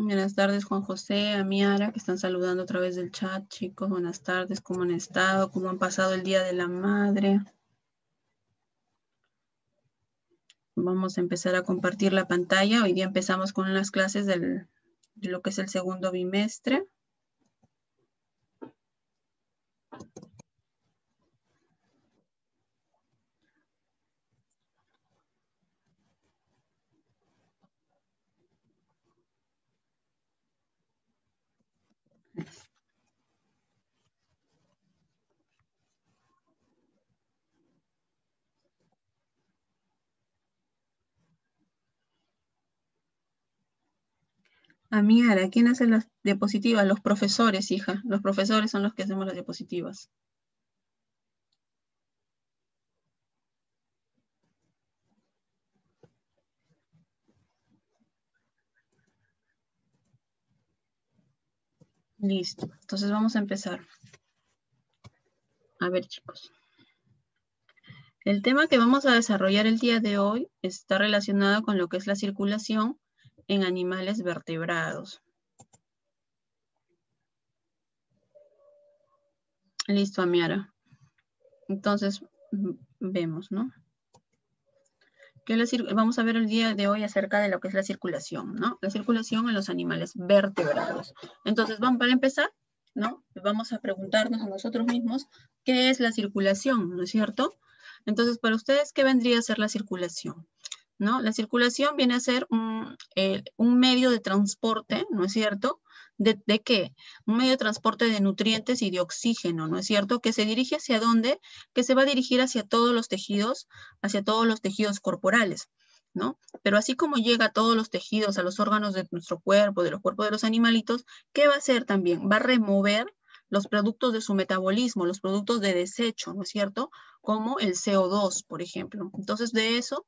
Buenas tardes, Juan José, a Miara, que están saludando a través del chat. Chicos, buenas tardes. ¿Cómo han estado? ¿Cómo han pasado el Día de la Madre? Vamos a empezar a compartir la pantalla. Hoy día empezamos con las clases de lo que es el segundo bimestre. A Miara, ¿quién hace las diapositivas? Los profesores, hija. Los profesores son los que hacemos las diapositivas. Listo. Entonces vamos a empezar. A ver, chicos. El tema que vamos a desarrollar el día de hoy está relacionado con lo que es la circulación en animales vertebrados. Listo, Amiara. Entonces, vemos, ¿no? Vamos a ver el día de hoy acerca de lo que es la circulación, ¿no? La circulación en los animales vertebrados. Entonces, para empezar, ¿no? Vamos a preguntarnos a nosotros mismos qué es la circulación, ¿no es cierto? Entonces, para ustedes, ¿qué vendría a ser la circulación? ¿No? La circulación viene a ser un medio de transporte, ¿no es cierto? ¿De qué? Un medio de transporte de nutrientes y de oxígeno, ¿no es cierto? Que se dirige hacia dónde, que se va a dirigir hacia todos los tejidos corporales, ¿no? Pero así como llega a todos los tejidos, a los órganos de nuestro cuerpo, de los cuerpos de los animalitos, ¿qué va a hacer también? Va a remover los productos de su metabolismo, los productos de desecho, ¿no es cierto? Como el CO2, por ejemplo. Entonces, de eso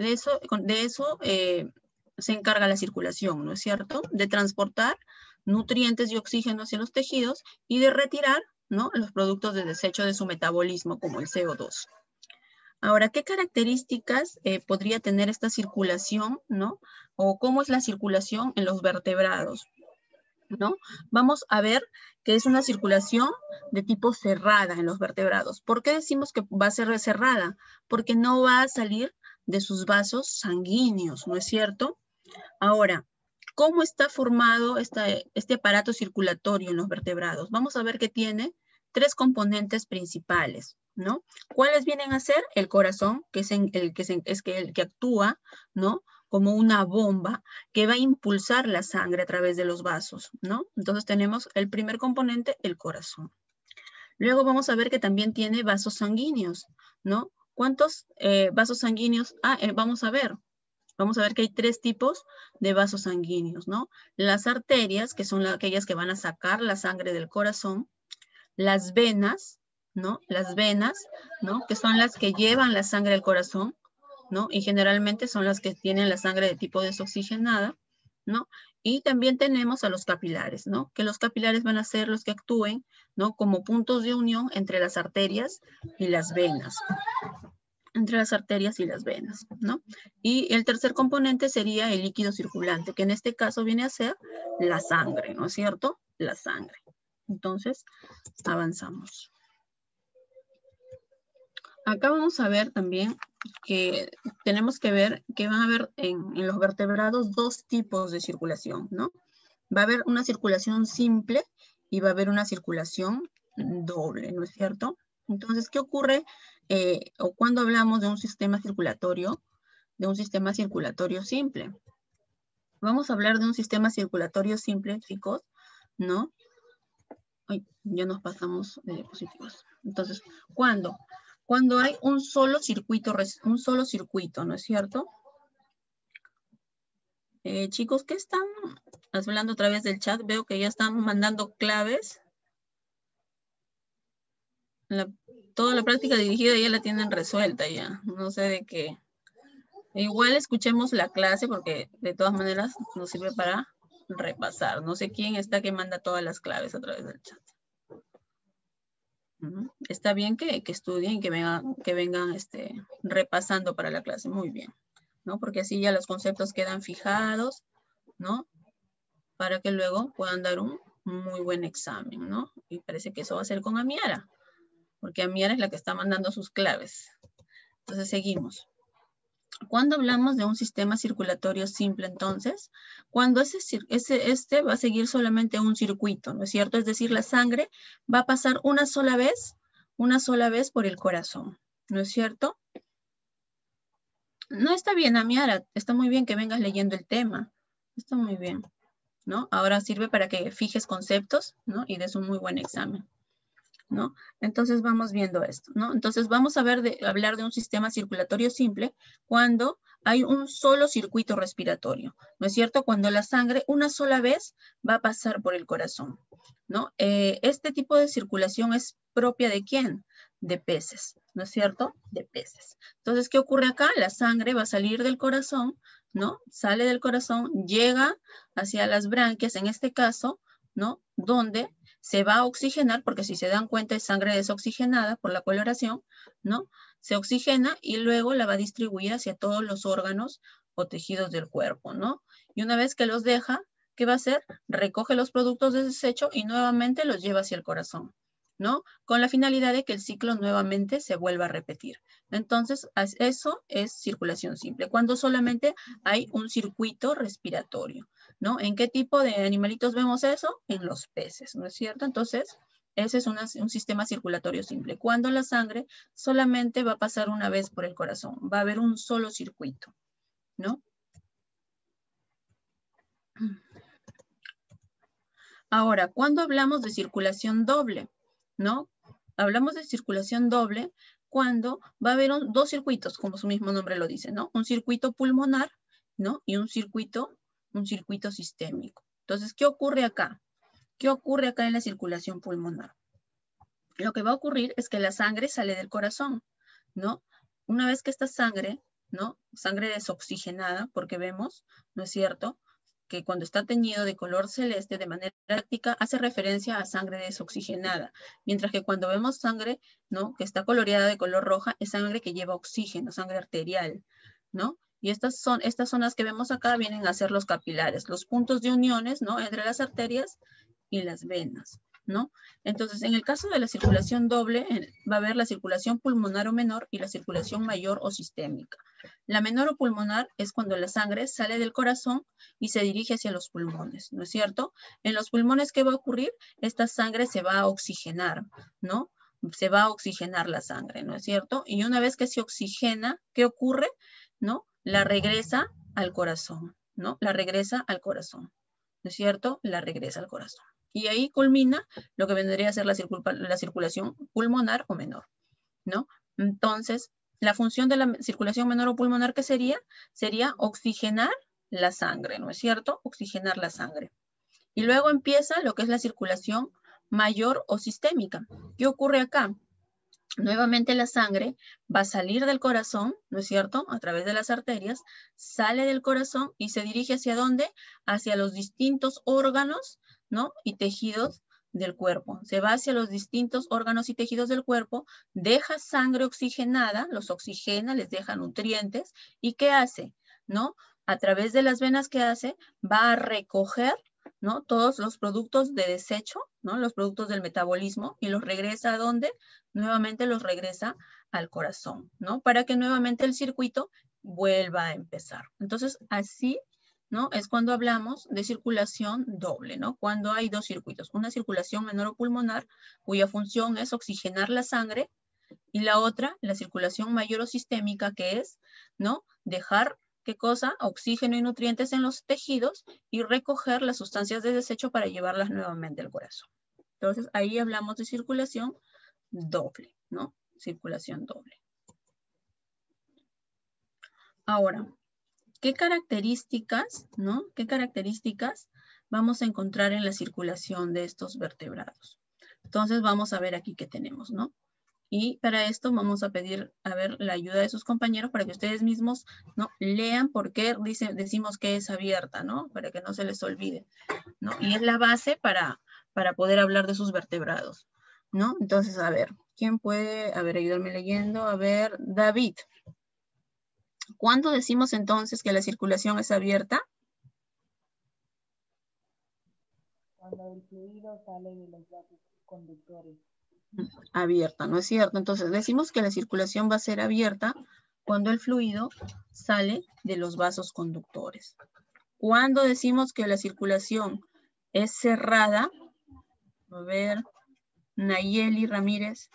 se encarga la circulación, ¿no es cierto? De transportar nutrientes y oxígeno hacia los tejidos y de retirar, ¿no?, los productos de desecho de su metabolismo, como el CO2. Ahora, ¿qué características podría tener esta circulación, ¿no? O cómo es la circulación en los vertebrados, ¿no? Vamos a ver que es una circulación de tipo cerrada en los vertebrados. ¿Por qué decimos que va a ser cerrada? Porque no va a salir de sus vasos sanguíneos, ¿no es cierto? Ahora, ¿cómo está formado este aparato circulatorio en los vertebrados? Vamos a ver que tiene tres componentes principales, ¿no? ¿Cuáles vienen a ser? El corazón, que es el que actúa, ¿no?, como una bomba que va a impulsar la sangre a través de los vasos, ¿no? Entonces tenemos el primer componente, el corazón. Luego vamos a ver que también tiene vasos sanguíneos, ¿no? ¿Cuántos vasos sanguíneos? Vamos a ver que hay tres tipos de vasos sanguíneos, ¿no? Las arterias, que son aquellas que van a sacar la sangre del corazón. Las venas, ¿no? Las venas, ¿no?, que son las que llevan la sangre al corazón, ¿no? Y generalmente son las que tienen la sangre de tipo desoxigenada, ¿no? Y también tenemos a los capilares, ¿no? Que los capilares van a ser los que actúen, ¿no?, como puntos de unión entre las arterias y las venas. Entre las arterias y las venas, ¿no? Y el tercer componente sería el líquido circulante, que en este caso viene a ser la sangre, ¿no es cierto? La sangre. Entonces, avanzamos. Acá vamos a ver también que tenemos que ver que van a haber en los vertebrados dos tipos de circulación, ¿no? Va a haber una circulación simple y va a haber una circulación doble, ¿no es cierto? Entonces, ¿qué ocurre o cuando hablamos de un sistema circulatorio simple? Vamos a hablar de un sistema circulatorio simple, chicos, ¿no? Ay, ya nos pasamos de diapositivas. Entonces, cuando hay un solo circuito, ¿no es cierto? Chicos, ¿qué están hablando a través del chat? Veo que ya están mandando claves. Toda la práctica dirigida ya la tienen resuelta ya. No sé de qué. Igual escuchemos la clase porque de todas maneras nos sirve para repasar. No sé quién está que manda todas las claves a través del chat. Está bien que estudien, que vengan repasando para la clase. Muy bien, ¿no? Porque así ya los conceptos quedan fijados, ¿no? para que luego puedan dar un muy buen examen, ¿no? Y parece que eso va a ser con Amiara, porque Amiara es la que está mandando sus claves. Entonces seguimos. Cuando hablamos de un sistema circulatorio simple, entonces, cuando este va a seguir solamente un circuito, ¿no es cierto? Es decir, la sangre va a pasar una sola vez por el corazón, ¿no es cierto? No está bien, Amiara, está muy bien que vengas leyendo el tema, está muy bien, ¿no? Ahora sirve para que fijes conceptos, ¿no? Y des un muy buen examen, ¿no? Entonces vamos viendo esto, ¿no? Entonces vamos a hablar de un sistema circulatorio simple cuando hay un solo circuito respiratorio, ¿no es cierto? Cuando la sangre una sola vez va a pasar por el corazón, ¿no? Este tipo de circulación es propia ¿de quién? De peces, ¿no es cierto? De peces. Entonces, ¿qué ocurre acá? La sangre va a salir del corazón, ¿no? Sale del corazón, llega hacia las branquias, en este caso, ¿no? Donde se va a oxigenar, porque si se dan cuenta es sangre desoxigenada por la coloración, ¿no? Se oxigena y luego la va a distribuir hacia todos los órganos o tejidos del cuerpo, ¿no? Y una vez que los deja, ¿qué va a hacer? Recoge los productos de desecho y nuevamente los lleva hacia el corazón, ¿no? Con la finalidad de que el ciclo nuevamente se vuelva a repetir. Entonces, eso es circulación simple, cuando solamente hay un circuito respiratorio, ¿no? ¿En qué tipo de animalitos vemos eso? En los peces, ¿no es cierto? Entonces, ese es un sistema circulatorio simple. Cuando la sangre solamente va a pasar una vez por el corazón, va a haber un solo circuito, ¿no? Ahora, cuando hablamos de circulación doble, ¿no? Hablamos de circulación doble cuando va a haber dos circuitos, como su mismo nombre lo dice, ¿no? Un circuito pulmonar, ¿no? Y un circuito sistémico. Entonces, ¿qué ocurre acá? ¿Qué ocurre acá en la circulación pulmonar? Lo que va a ocurrir es que la sangre sale del corazón, ¿no? Una vez que esta sangre, ¿no? Sangre desoxigenada, porque vemos, ¿no es cierto?, que cuando está teñido de color celeste de manera práctica hace referencia a sangre desoxigenada, mientras que cuando vemos sangre, ¿no?, que está coloreada de color roja, es sangre que lleva oxígeno, sangre arterial, ¿no? Y estas zonas que vemos acá vienen a ser los capilares, los puntos de uniones, ¿no?, entre las arterias y las venas, ¿no? Entonces, en el caso de la circulación doble, va a haber la circulación pulmonar o menor y la circulación mayor o sistémica. La menor o pulmonar es cuando la sangre sale del corazón y se dirige hacia los pulmones, ¿no es cierto? En los pulmones, ¿qué va a ocurrir? Esta sangre se va a oxigenar, ¿no? Se va a oxigenar la sangre, ¿no es cierto? Y una vez que se oxigena, ¿qué ocurre? ¿No? La regresa al corazón, ¿no? La regresa al corazón, ¿no es cierto? La regresa al corazón. Y ahí culmina lo que vendría a ser la circulación pulmonar o menor, ¿no? Entonces, la función de la circulación menor o pulmonar, ¿qué sería? Sería oxigenar la sangre, ¿no es cierto? Oxigenar la sangre. Y luego empieza lo que es la circulación mayor o sistémica. ¿Qué ocurre acá? Nuevamente la sangre va a salir del corazón, ¿no es cierto? A través de las arterias, sale del corazón y se dirige ¿hacia dónde? Hacia los distintos órganos, ¿no? Y tejidos del cuerpo. Se va hacia los distintos órganos y tejidos del cuerpo, deja sangre oxigenada, los oxigena, les deja nutrientes. ¿Y qué hace? ¿No? A través de las venas que hace, va a recoger, ¿no?, todos los productos de desecho, ¿no?, los productos del metabolismo, y los regresa ¿a dónde? Nuevamente los regresa al corazón, ¿no? Para que nuevamente el circuito vuelva a empezar. Entonces, así, ¿no?, es cuando hablamos de circulación doble, ¿no? Cuando hay dos circuitos, una circulación menor o pulmonar, cuya función es oxigenar la sangre, y la otra, la circulación mayor o sistémica, que es, ¿no?, dejar, ¿qué cosa? Oxígeno y nutrientes en los tejidos y recoger las sustancias de desecho para llevarlas nuevamente al corazón. Entonces, ahí hablamos de circulación doble, ¿no? Circulación doble. Ahora, ¿qué características, ¿no? ¿Qué características vamos a encontrar en la circulación de estos vertebrados? Entonces, vamos a ver aquí qué tenemos, ¿no? Y para esto vamos a pedir, a ver, la ayuda de sus compañeros para que ustedes mismos, ¿no?, lean por qué decimos que es abierta, ¿no? Para que no se les olvide, ¿no? Y es la base para poder hablar de sus vertebrados, ¿no? Entonces, a ver, ¿quién puede, a ver, ayudarme leyendo? A ver, David. ¿Cuándo decimos entonces que la circulación es abierta? Cuando el fluido sale de los vasos conductores. Abierta, ¿no es cierto? Entonces decimos que la circulación va a ser abierta cuando el fluido sale de los vasos conductores. Cuando decimos que la circulación es cerrada, a ver, Nayeli Ramírez.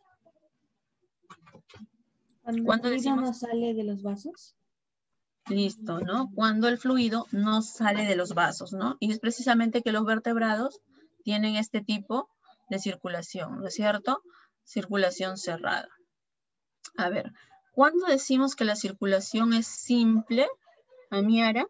Cuando el fluido no sale de los vasos. Listo, ¿no? Cuando el fluido no sale de los vasos, ¿no? Y es precisamente que los vertebrados tienen este tipo de circulación, ¿no es cierto? Circulación cerrada. A ver, ¿cuándo decimos que la circulación es simple, Amiara?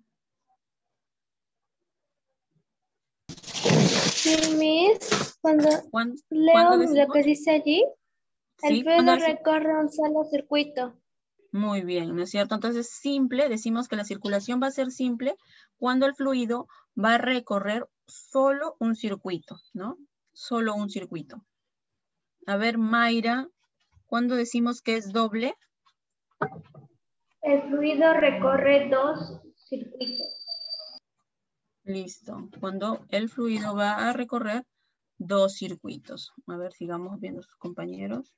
Sí, Miss, cuando ¿Cuándo leo decimos? lo que dice allí, el Sí, fluido recorre un solo circuito. Muy bien, ¿no es cierto? Entonces, simple, decimos que la circulación va a ser simple cuando el fluido va a recorrer solo un circuito, ¿no? Solo un circuito. A ver, Mayra, ¿cuándo decimos que es doble? El fluido recorre dos circuitos. Listo. Cuando el fluido va a recorrer dos circuitos. A ver, sigamos viendo sus compañeros.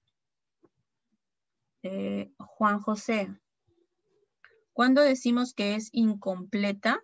Juan José, ¿cuándo decimos que es incompleta?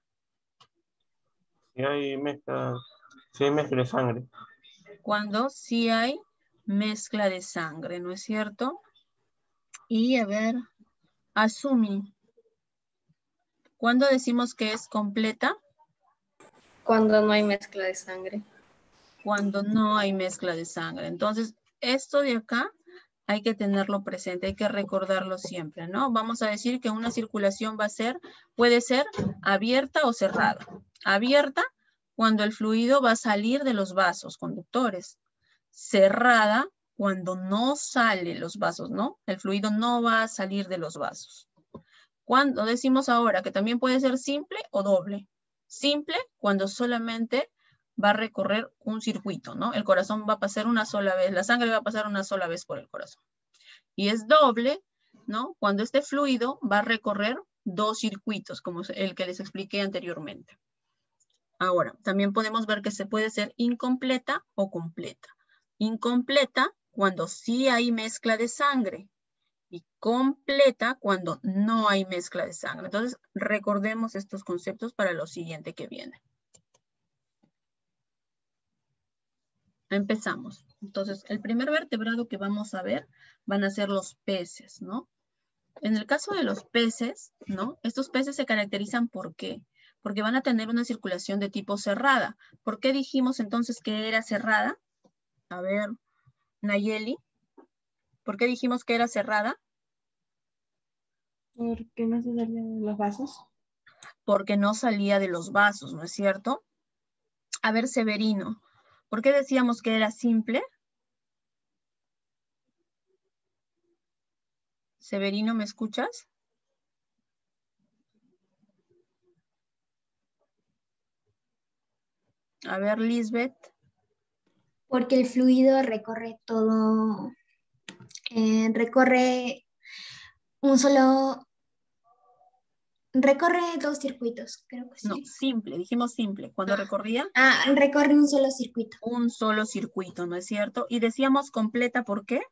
Si hay mezcla de sangre. Cuando sí hay mezcla de sangre, ¿no es cierto? Y a ver, Asumi, ¿cuándo decimos que es completa? Cuando no hay mezcla de sangre. Cuando no hay mezcla de sangre. Entonces, esto de acá hay que tenerlo presente, hay que recordarlo siempre, ¿no? Vamos a decir que una circulación va a ser, puede ser abierta o cerrada. Abierta cuando el fluido va a salir de los vasos conductores. Cerrada cuando no sale los vasos, ¿no? El fluido no va a salir de los vasos. Cuando decimos ahora que también puede ser simple o doble. Simple cuando solamente va a recorrer un circuito, ¿no? El corazón va a pasar una sola vez, la sangre va a pasar una sola vez por el corazón. Y es doble, ¿no? Cuando este fluido va a recorrer dos circuitos, como el que les expliqué anteriormente. Ahora, también podemos ver que se puede ser incompleta o completa. Incompleta cuando sí hay mezcla de sangre y completa cuando no hay mezcla de sangre. Entonces, recordemos estos conceptos para lo siguiente que viene. Empezamos. Entonces, el primer vertebrado que vamos a ver van a ser los peces, ¿no? En el caso de los peces, ¿no? Estos peces se caracterizan ¿por qué? Porque van a tener una circulación de tipo cerrada. ¿Por qué dijimos entonces que era cerrada? A ver, Nayeli, ¿por qué dijimos que era cerrada? ¿Porque no se salía de los vasos? Porque no salía de los vasos, ¿no es cierto? A ver, Severino, ¿por qué decíamos que era simple? Severino, ¿me escuchas? A ver, Lisbeth. Porque el fluido recorre todo, recorre dos circuitos, creo que sí. No, simple, dijimos simple. Cuando recorría. Recorre un solo circuito. Un solo circuito, ¿no es cierto? Y decíamos completa, ¿por qué?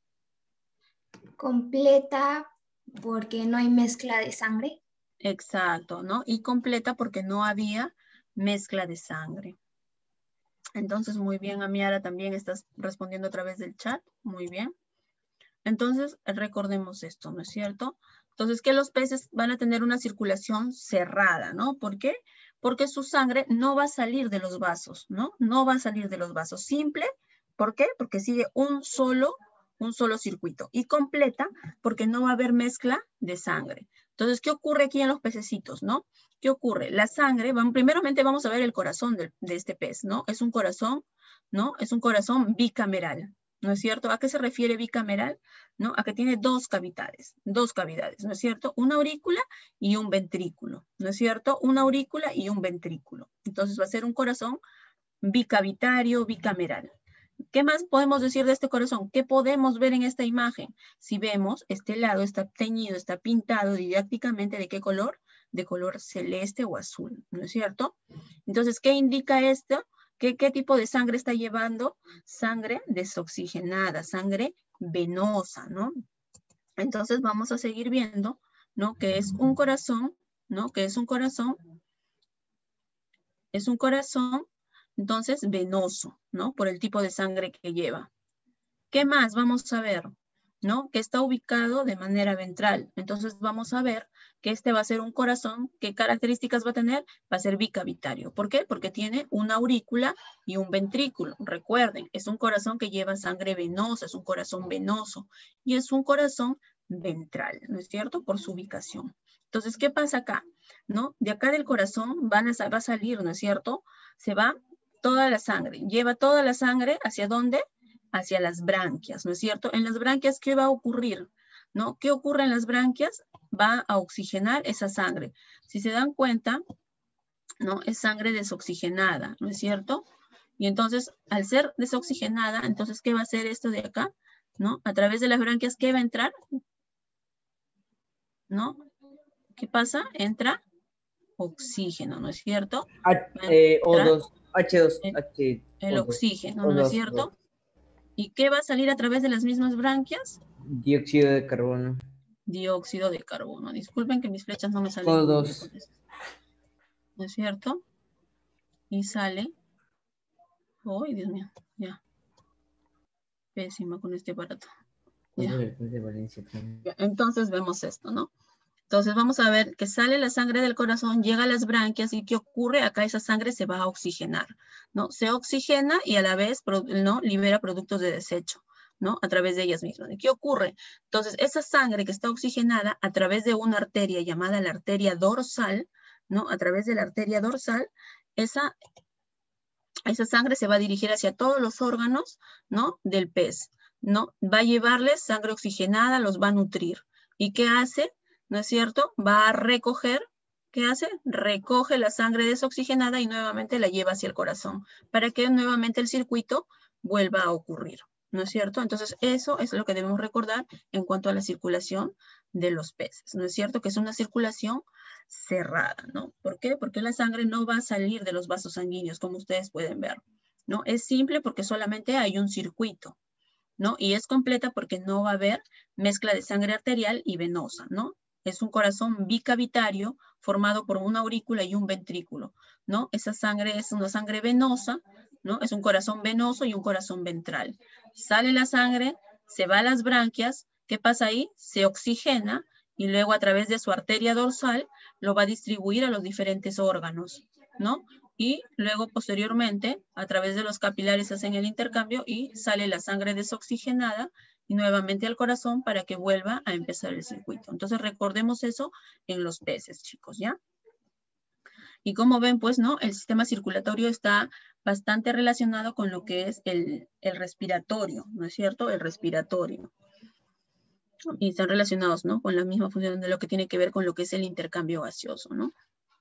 Completa porque no hay mezcla de sangre. Exacto, ¿no? Y completa porque no había mezcla de sangre. Entonces, muy bien, Amiara, también estás respondiendo a través del chat. Muy bien. Entonces, recordemos esto, ¿no es cierto? Entonces, que los peces van a tener una circulación cerrada, ¿no? ¿Por qué? Porque su sangre no va a salir de los vasos, ¿no? No va a salir de los vasos. Simple, ¿por qué? Porque sigue un solo circuito. Y completa, porque no va a haber mezcla de sangre. Entonces, ¿qué ocurre aquí en los pececitos, no? ¿Qué ocurre? La sangre, primeramente vamos a ver el corazón de este pez, ¿no? Es un corazón, ¿no? Es un corazón bicameral, ¿no es cierto? ¿A qué se refiere bicameral? ¿No? A que tiene dos cavidades, ¿no es cierto? Una aurícula y un ventrículo, ¿no es cierto? Una aurícula y un ventrículo. Entonces va a ser un corazón bicavitario, bicameral. ¿Qué más podemos decir de este corazón? ¿Qué podemos ver en esta imagen? Si vemos, este lado está teñido, está pintado didácticamente, ¿de qué color? de color celeste o azul, ¿no es cierto? Entonces, ¿qué indica esto? ¿Qué tipo de sangre está llevando? Sangre desoxigenada, sangre venosa, ¿no? Entonces vamos a seguir viendo, ¿no? Que es un corazón, ¿no? Que es un corazón, entonces venoso, ¿no? Por el tipo de sangre que lleva. ¿Qué más vamos a ver? ¿No? Que está ubicado de manera ventral. Entonces vamos a ver que este va a ser un corazón. ¿Qué características va a tener? Va a ser bicavitario. ¿Por qué? Porque tiene una aurícula y un ventrículo. Recuerden, es un corazón que lleva sangre venosa, es un corazón venoso y es un corazón ventral, ¿no es cierto? Por su ubicación. Entonces, ¿qué pasa acá? ¿No? De acá del corazón va a salir, ¿no es cierto? Se va toda la sangre. Lleva toda la sangre, ¿hacia dónde? Hacia las branquias, ¿no es cierto? En las branquias, ¿qué va a ocurrir? ¿No? ¿Qué ocurre en las branquias? Va a oxigenar esa sangre. Si se dan cuenta, ¿no? Es sangre desoxigenada, ¿no es cierto? Y entonces, al ser desoxigenada, entonces, ¿qué va a hacer esto de acá? ¿No? A través de las branquias, ¿qué va a entrar? ¿No? ¿Qué pasa? Entra oxígeno, ¿no es cierto? O2, H2, el oxígeno, ¿no es cierto? O2. ¿Y qué va a salir a través de las mismas branquias? Dióxido de carbono. Dióxido de carbono. Disculpen que mis flechas no me salen. O2. ¿No es cierto? Y sale. ¡Ay, Dios mío! Ya. Pésima con este aparato. Ya. Entonces vemos esto, ¿no? Entonces vamos a ver que sale la sangre del corazón, llega a las branquias y ¿qué ocurre? Acá esa sangre se va a oxigenar, ¿no? Se oxigena y a la vez, ¿no? Libera productos de desecho, ¿no? A través de ellas mismas. ¿Y qué ocurre? Entonces esa sangre que está oxigenada a través de una arteria llamada la arteria dorsal, ¿no? A través de la arteria dorsal, esa sangre se va a dirigir hacia todos los órganos, ¿no? Del pez, ¿no? Va a llevarles sangre oxigenada, los va a nutrir. ¿Y qué hace? ¿No es cierto? Va a recoger, ¿qué hace? Recoge la sangre desoxigenada y nuevamente la lleva hacia el corazón, para que nuevamente el circuito vuelva a ocurrir, ¿no es cierto? Entonces eso es lo que debemos recordar en cuanto a la circulación de los peces, ¿no es cierto? Que es una circulación cerrada, ¿no? ¿Por qué? Porque la sangre no va a salir de los vasos sanguíneos, como ustedes pueden ver, ¿no? Es simple porque solamente hay un circuito, ¿no? Y es completa porque no va a haber mezcla de sangre arterial y venosa, ¿no? Es un corazón bicavitario formado por una aurícula y un ventrículo, ¿no? Esa sangre es una sangre venosa, ¿no? Es un corazón venoso y un corazón ventral. Sale la sangre, se va a las branquias, ¿qué pasa ahí? Se oxigena y luego a través de su arteria dorsal lo va a distribuir a los diferentes órganos, ¿no? Y luego posteriormente a través de los capilares hacen el intercambio y sale la sangre desoxigenada y nuevamente al corazón para que vuelva a empezar el circuito. Entonces recordemos eso en los peces, chicos, ¿ya? Y como ven, pues, ¿no? El sistema circulatorio está bastante relacionado con lo que es el respiratorio, ¿no es cierto? El respiratorio. Y están relacionados, ¿no? Con la misma función de lo que tiene que ver con lo que es el intercambio gaseoso, ¿no?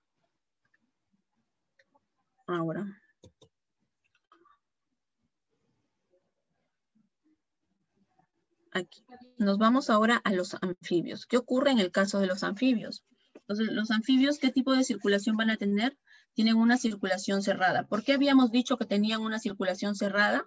Ahora. Aquí. Nos vamos ahora a los anfibios. ¿Qué ocurre en el caso de los anfibios? Entonces, los anfibios, ¿qué tipo de circulación van a tener? Tienen una circulación cerrada. ¿Por qué habíamos dicho que tenían una circulación cerrada?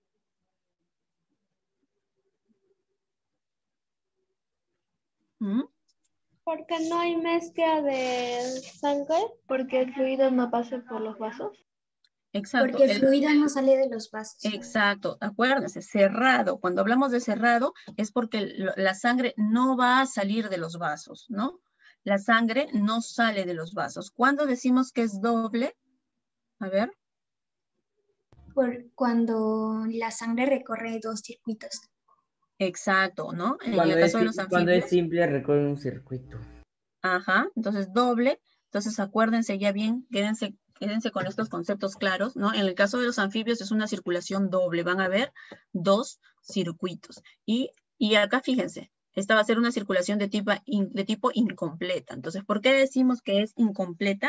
Porque no hay mezcla de sangre, porque el fluido no pasa por los vasos. Exacto. Porque el fluido no sale de los vasos. Exacto, acuérdense, cerrado. Cuando hablamos de cerrado es porque la sangre no va a salir de los vasos, ¿no? La sangre no sale de los vasos. ¿Cuándo decimos que es doble? A ver. Cuando la sangre recorre dos circuitos. Exacto, ¿no? En el caso de los anfibios. Cuando es simple, recorre un circuito. Ajá, entonces doble. Entonces acuérdense ya bien, quédense con estos conceptos claros, ¿no? En el caso de los anfibios es una circulación doble, van a haber dos circuitos. Y acá fíjense, esta va a ser una circulación de tipo incompleta. Entonces, ¿por qué decimos que es incompleta?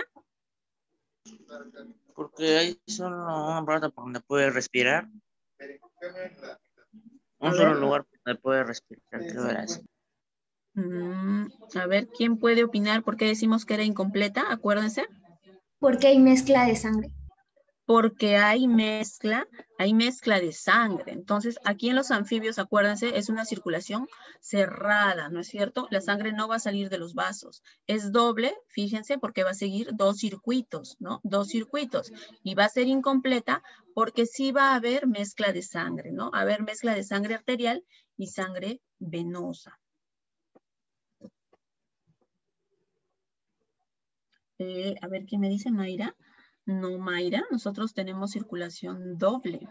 Porque hay solo un aparato donde puede respirar. Un solo lugar donde puede respirar, ¿qué verás? A ver, ¿quién puede opinar por qué decimos que era incompleta? Acuérdense. Porque hay mezcla de sangre. Porque hay mezcla de sangre. Entonces, aquí en los anfibios, acuérdense, es una circulación cerrada, ¿no es cierto? La sangre no va a salir de los vasos. Es doble, fíjense, porque va a seguir dos circuitos, ¿no? Dos circuitos. Y va a ser incompleta porque sí va a haber mezcla de sangre, ¿no? Va a haber mezcla de sangre arterial y sangre venosa. A ver, ¿qué me dice Mayra? No, Mayra, nosotros tenemos circulación doble.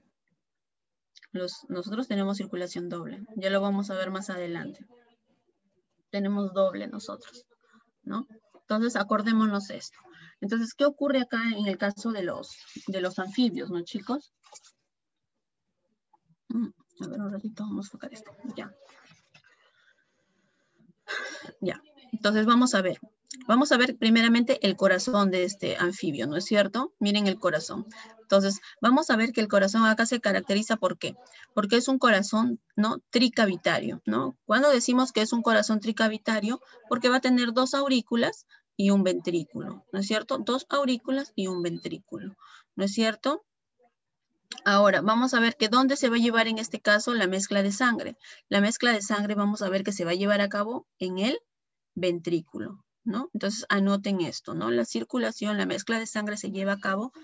Nosotros tenemos circulación doble. Ya lo vamos a ver más adelante. Tenemos doble nosotros, ¿no? Entonces, acordémonos esto. Entonces, ¿qué ocurre acá en el caso de los anfibios, no, chicos? A ver, un ratito, vamos a enfocar esto. Ya. Ya. Entonces, vamos a ver. Vamos a ver primeramente el corazón de este anfibio, ¿no es cierto? Miren el corazón. Entonces, vamos a ver que el corazón acá se caracteriza ¿por qué? Porque es un corazón, ¿no? Tricavitario, ¿no? Cuando decimos que es un corazón tricavitario, porque va a tener dos aurículas y un ventrículo, ¿no es cierto? Dos aurículas y un ventrículo, ¿no es cierto? Ahora, vamos a ver que dónde se va a llevar en este caso la mezcla de sangre. La mezcla de sangre vamos a ver que se va a llevar a cabo en el ventrículo, ¿no? Entonces anoten esto, ¿no? La circulación, la mezcla de sangre se lleva a cabo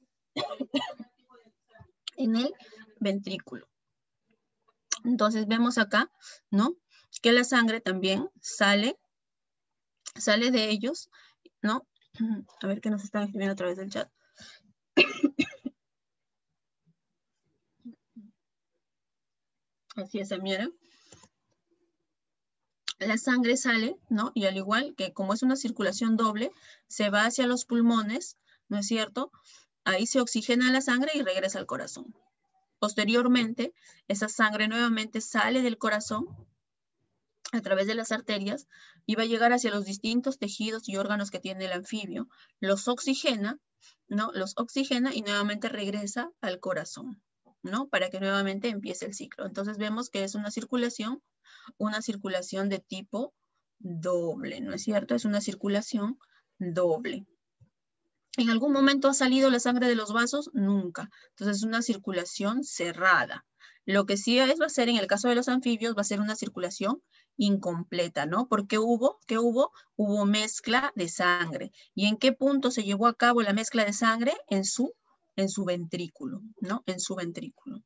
en el ventrículo. Entonces vemos acá, ¿no? Que la sangre también sale de ellos, ¿no? A ver qué nos están escribiendo a través del chat. Así es, Amiera. La sangre sale, ¿no? Y al igual que como es una circulación doble, se va hacia los pulmones, ¿no es cierto? Ahí se oxigena la sangre y regresa al corazón. Posteriormente, esa sangre nuevamente sale del corazón a través de las arterias y va a llegar hacia los distintos tejidos y órganos que tiene el anfibio. Los oxigena, ¿no? Los oxigena y nuevamente regresa al corazón, ¿no? Para que nuevamente empiece el ciclo. Entonces vemos que es una circulación de tipo doble, ¿no es cierto? Es una circulación doble. ¿En algún momento ha salido la sangre de los vasos? Nunca. Entonces es una circulación cerrada. Lo que sí va a ser en el caso de los anfibios, va a ser una circulación incompleta, ¿no? Porque ¿qué hubo? Hubo mezcla de sangre. ¿Y en qué punto se llevó a cabo la mezcla de sangre? En su ventrículo, ¿no? En su ventrículo.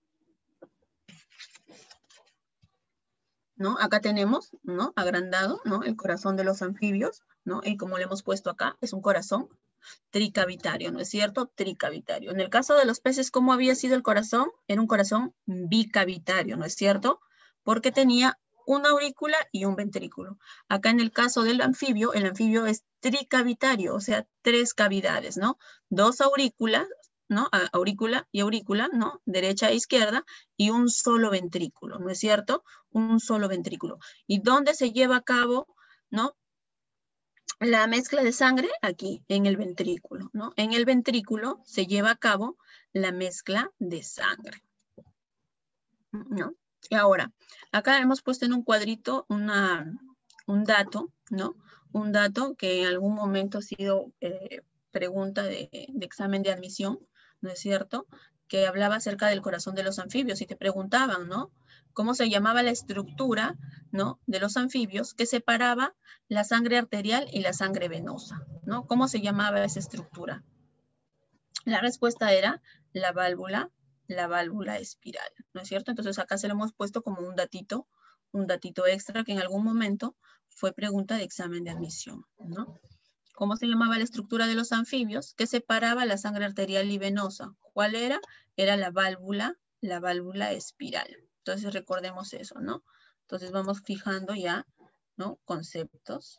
¿No? Acá tenemos, ¿no? Agrandado, ¿no? El corazón de los anfibios, ¿no? Y como le hemos puesto acá, es un corazón tricavitario, ¿no es cierto? Tricavitario. En el caso de los peces, ¿cómo había sido el corazón? Era un corazón bicavitario, ¿no es cierto? Porque tenía una aurícula y un ventrículo. Acá en el caso del anfibio, el anfibio es tricavitario, o sea, 3 cavidades, ¿no? 2 aurículas, ¿no? Aurícula y aurícula, ¿no? Derecha e izquierda, y un solo ventrículo, ¿no es cierto? Un solo ventrículo. ¿Y dónde se lleva a cabo, ¿no? La mezcla de sangre? Aquí, en el ventrículo, ¿no? En el ventrículo se lleva a cabo la mezcla de sangre, ¿no? Y ahora, acá hemos puesto en un cuadrito un dato, ¿no? Un dato que en algún momento ha sido pregunta de examen de admisión, ¿no es cierto? Que hablaba acerca del corazón de los anfibios y te preguntaban, ¿no? ¿Cómo se llamaba la estructura, ¿no? De los anfibios que separaba la sangre arterial y la sangre venosa, ¿no? ¿Cómo se llamaba esa estructura? La respuesta era la válvula espiral, ¿no es cierto? Entonces acá se lo hemos puesto como un datito extra que en algún momento fue pregunta de examen de admisión, ¿no? ¿Cómo se llamaba la estructura de los anfibios que separaba la sangre arterial y venosa? ¿Cuál era? Era la válvula espiral. Entonces recordemos eso, ¿no? Entonces vamos fijando ya, ¿no? Conceptos.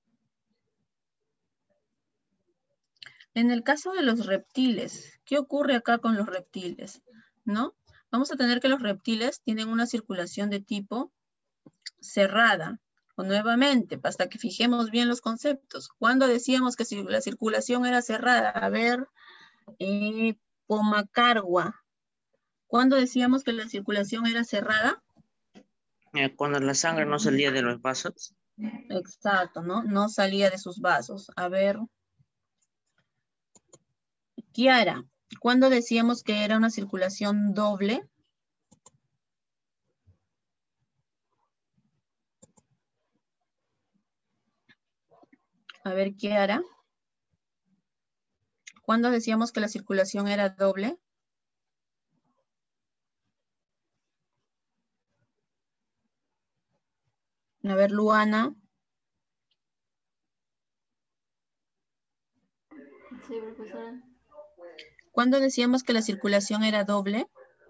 En el caso de los reptiles, ¿qué ocurre acá con los reptiles? ¿No? Vamos a tener que los reptiles tienen una circulación de tipo cerrada. O nuevamente, hasta que fijemos bien los conceptos. ¿Cuándo decíamos que la circulación era cerrada? A ver, Pomacargua. ¿Cuándo decíamos que la circulación era cerrada? Cuando la sangre no salía de los vasos. Exacto, ¿no? No salía de sus vasos. A ver. Kiara, ¿cuándo decíamos que era una circulación doble? A ver, Kiara. ¿Cuándo decíamos que la circulación era doble? A ver, Luana. Sí, profesora. ¿Cuándo decíamos que la circulación era doble?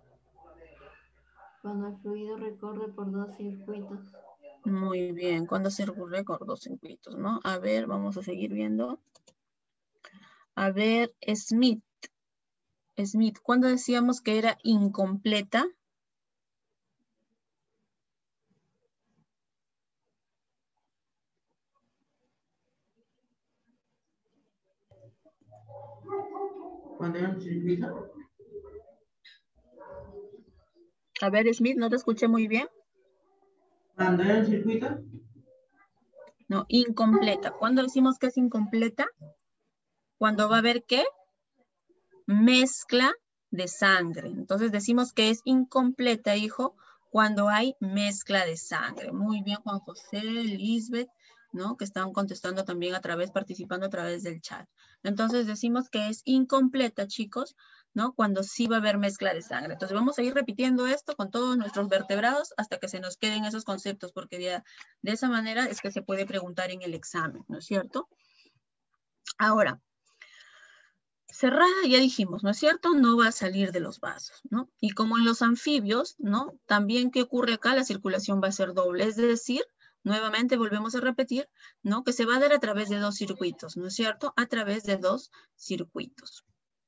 Cuando el fluido recorre por dos circuitos. Muy bien, cuando se recorre por dos circuitos, ¿no? A ver, vamos a seguir viendo. A ver, Smith. Smith, ¿cuándo decíamos que era incompleta? Cuando era un circuito. A ver, Smith, no te escuché muy bien. Cuando era un circuito. No, incompleta. ¿Cuándo decimos que es incompleta? Cuando va a haber, ¿qué? Mezcla de sangre. Entonces decimos que es incompleta, hijo, cuando hay mezcla de sangre. Muy bien, Juan José, Lisbeth, ¿no? Que están contestando también participando a través del chat. Entonces decimos que es incompleta, chicos, ¿no? Cuando sí va a haber mezcla de sangre. Entonces vamos a ir repitiendo esto con todos nuestros vertebrados hasta que se nos queden esos conceptos, porque de esa manera es que se puede preguntar en el examen, ¿no es cierto? Ahora, cerrada ya dijimos, ¿no es cierto? No va a salir de los vasos, ¿no? Y como en los anfibios, ¿no? También, ¿qué ocurre acá? La circulación va a ser doble, es decir, nuevamente volvemos a repetir, ¿no? Que se va a dar a través de dos circuitos, ¿no es cierto? A través de dos circuitos,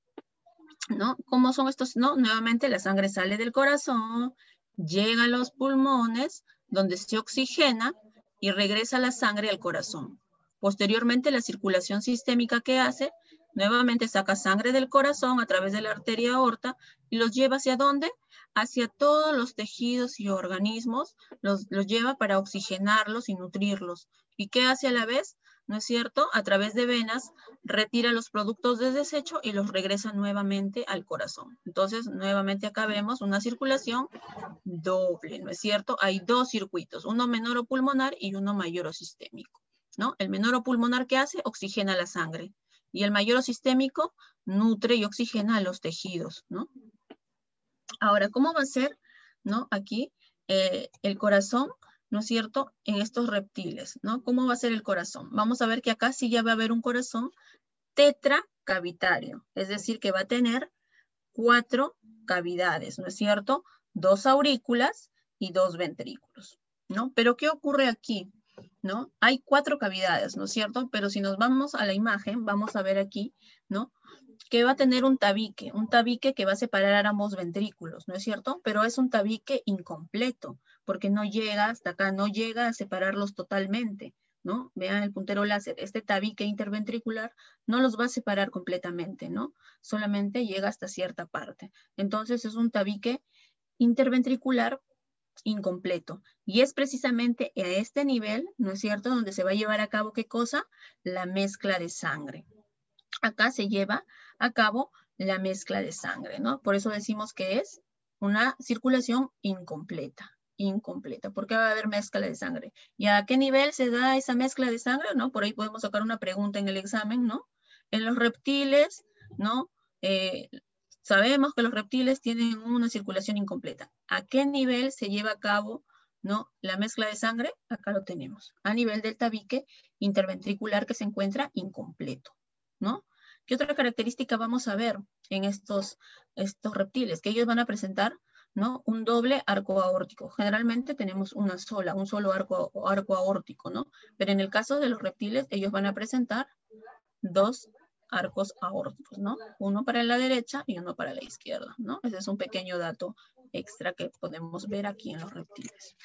¿no? ¿Cómo son estos? No, nuevamente la sangre sale del corazón, llega a los pulmones, donde se oxigena y regresa la sangre al corazón. Posteriormente, la circulación sistémica que hace, nuevamente saca sangre del corazón a través de la arteria aorta y los lleva ¿hacia dónde? Hacia todos los tejidos y organismos, los lleva para oxigenarlos y nutrirlos. ¿Y qué hace a la vez? ¿No es cierto? A través de venas, retira los productos de desecho y los regresa nuevamente al corazón. Entonces, nuevamente acá vemos una circulación doble, ¿no es cierto? Hay dos circuitos, uno menor pulmonar y uno mayor sistémico, ¿no? El menor pulmonar, ¿qué hace? Oxigena la sangre. Y el mayor sistémico nutre y oxigena a los tejidos, ¿no? Ahora, ¿cómo va a ser, ¿no? Aquí, el corazón, ¿no es cierto? En estos reptiles, ¿no? ¿Cómo va a ser el corazón? Vamos a ver que acá sí ya va a haber un corazón tetracavitario, es decir, que va a tener 4 cavidades, ¿no es cierto? 2 aurículas y 2 ventrículos, ¿no? Pero ¿qué ocurre aquí? ¿No? Hay 4 cavidades, ¿no es cierto? Pero si nos vamos a la imagen, vamos a ver aquí, ¿no? Que va a tener un tabique que va a separar ambos ventrículos, ¿no es cierto? Pero es un tabique incompleto, porque no llega hasta acá, no llega a separarlos totalmente, ¿no? Vean el puntero láser, este tabique interventricular no los va a separar completamente, ¿no? Solamente llega hasta cierta parte. Entonces es un tabique interventricular incompleto. Y es precisamente a este nivel, ¿no es cierto?, donde se va a llevar a cabo, ¿qué cosa? La mezcla de sangre. Acá se lleva a cabo la mezcla de sangre, ¿no? Por eso decimos que es una circulación incompleta, porque va a haber mezcla de sangre. ¿Y a qué nivel se da esa mezcla de sangre, no? Por ahí podemos sacar una pregunta en el examen, ¿no? En los reptiles, ¿no? Sabemos que los reptiles tienen una circulación incompleta. ¿A qué nivel se lleva a cabo, no, la mezcla de sangre? Acá lo tenemos. A nivel del tabique interventricular que se encuentra incompleto, ¿no? ¿Qué otra característica vamos a ver en estos reptiles? Que ellos van a presentar, ¿no? Un doble arco aórtico. Generalmente tenemos un solo arco aórtico, ¿no? Pero en el caso de los reptiles, ellos van a presentar 2 arcos aórticos, ¿no? Uno para la derecha y uno para la izquierda, ¿no? Ese es un pequeño dato extra que podemos ver aquí en los reptiles,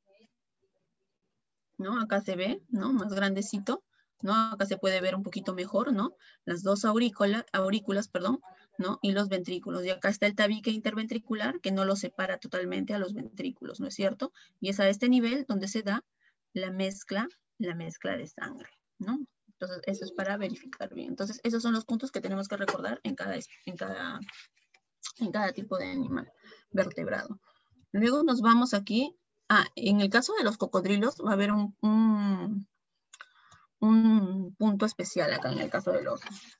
¿no? Acá se ve, ¿no? Más grandecito, ¿no? Acá se puede ver un poquito mejor, ¿no? Las 2 aurículas, ¿no? Y los ventrículos. Y acá está el tabique interventricular que no lo separa totalmente a los ventrículos, ¿no es cierto? Y es a este nivel donde se da la mezcla de sangre, ¿no? Entonces, eso es para verificar bien. Entonces, esos son los puntos que tenemos que recordar en cada tipo de animal vertebrado. Luego nos vamos aquí. En el caso de los cocodrilos va a haber un punto especial acá en el caso de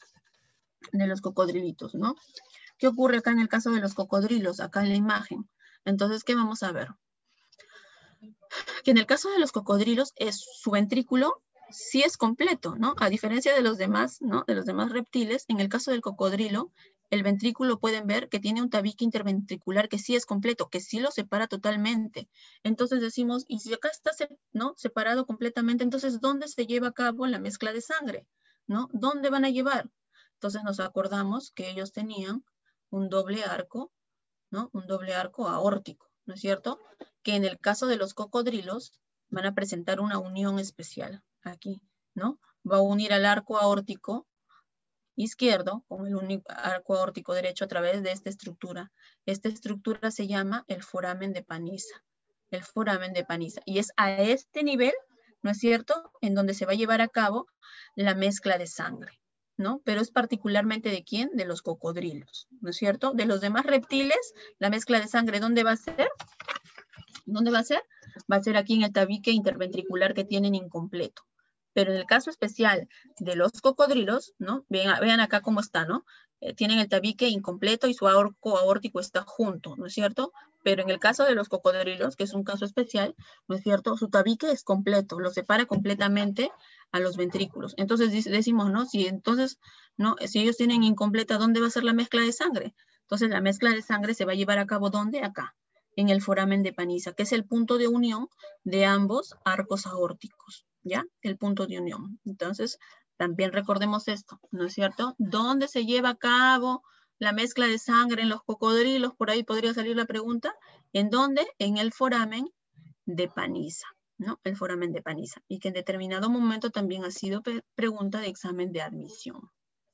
los cocodrilitos, ¿no? ¿Qué ocurre acá en el caso de los cocodrilos? Acá en la imagen. Entonces, ¿qué vamos a ver? Que en el caso de los cocodrilos, su ventrículo sí es completo, ¿no? A diferencia de los demás, ¿no? De los demás reptiles, en el caso del cocodrilo, el ventrículo pueden ver que tiene un tabique interventricular que sí es completo, que sí lo separa totalmente. Entonces decimos, y si acá está, ¿no? Separado completamente, entonces, ¿dónde se lleva a cabo la mezcla de sangre? ¿No? ¿Dónde van a llevar? Entonces nos acordamos que ellos tenían un doble arco, ¿no? Un doble arco aórtico, ¿no es cierto? Que en el caso de los cocodrilos van a presentar una unión especial aquí, ¿no? Va a unir al arco aórtico izquierdo con el único arco aórtico derecho a través de esta estructura. Esta estructura se llama el foramen de Panizza. El foramen de Panizza. Y es a este nivel, ¿no es cierto?, en donde se va a llevar a cabo la mezcla de sangre, ¿no? Pero es particularmente ¿de quién? De los cocodrilos, ¿no es cierto? De los demás reptiles, la mezcla de sangre, ¿dónde va a ser? ¿Dónde va a ser? Va a ser aquí en el tabique interventricular que tienen incompleto. Pero en el caso especial de los cocodrilos, ¿no? Vean acá cómo está, ¿no? Tienen el tabique incompleto y su arco aórtico está junto, ¿no es cierto? Pero en el caso de los cocodrilos, que es un caso especial, ¿no es cierto? Su tabique es completo, lo separa completamente a los ventrículos. Entonces decimos, ¿no? Si ellos tienen incompleta, ¿dónde va a ser la mezcla de sangre? Entonces la mezcla de sangre se va a llevar a cabo, ¿dónde? Acá, en el foramen de Panizza, que es el punto de unión de ambos arcos aórticos, ¿ya? El punto de unión. Entonces, también recordemos esto, ¿no es cierto? ¿Dónde se lleva a cabo la mezcla de sangre en los cocodrilos? Por ahí podría salir la pregunta. ¿En dónde? En el foramen de Panizza, ¿no? El foramen de Panizza. Y que en determinado momento también ha sido pregunta de examen de admisión.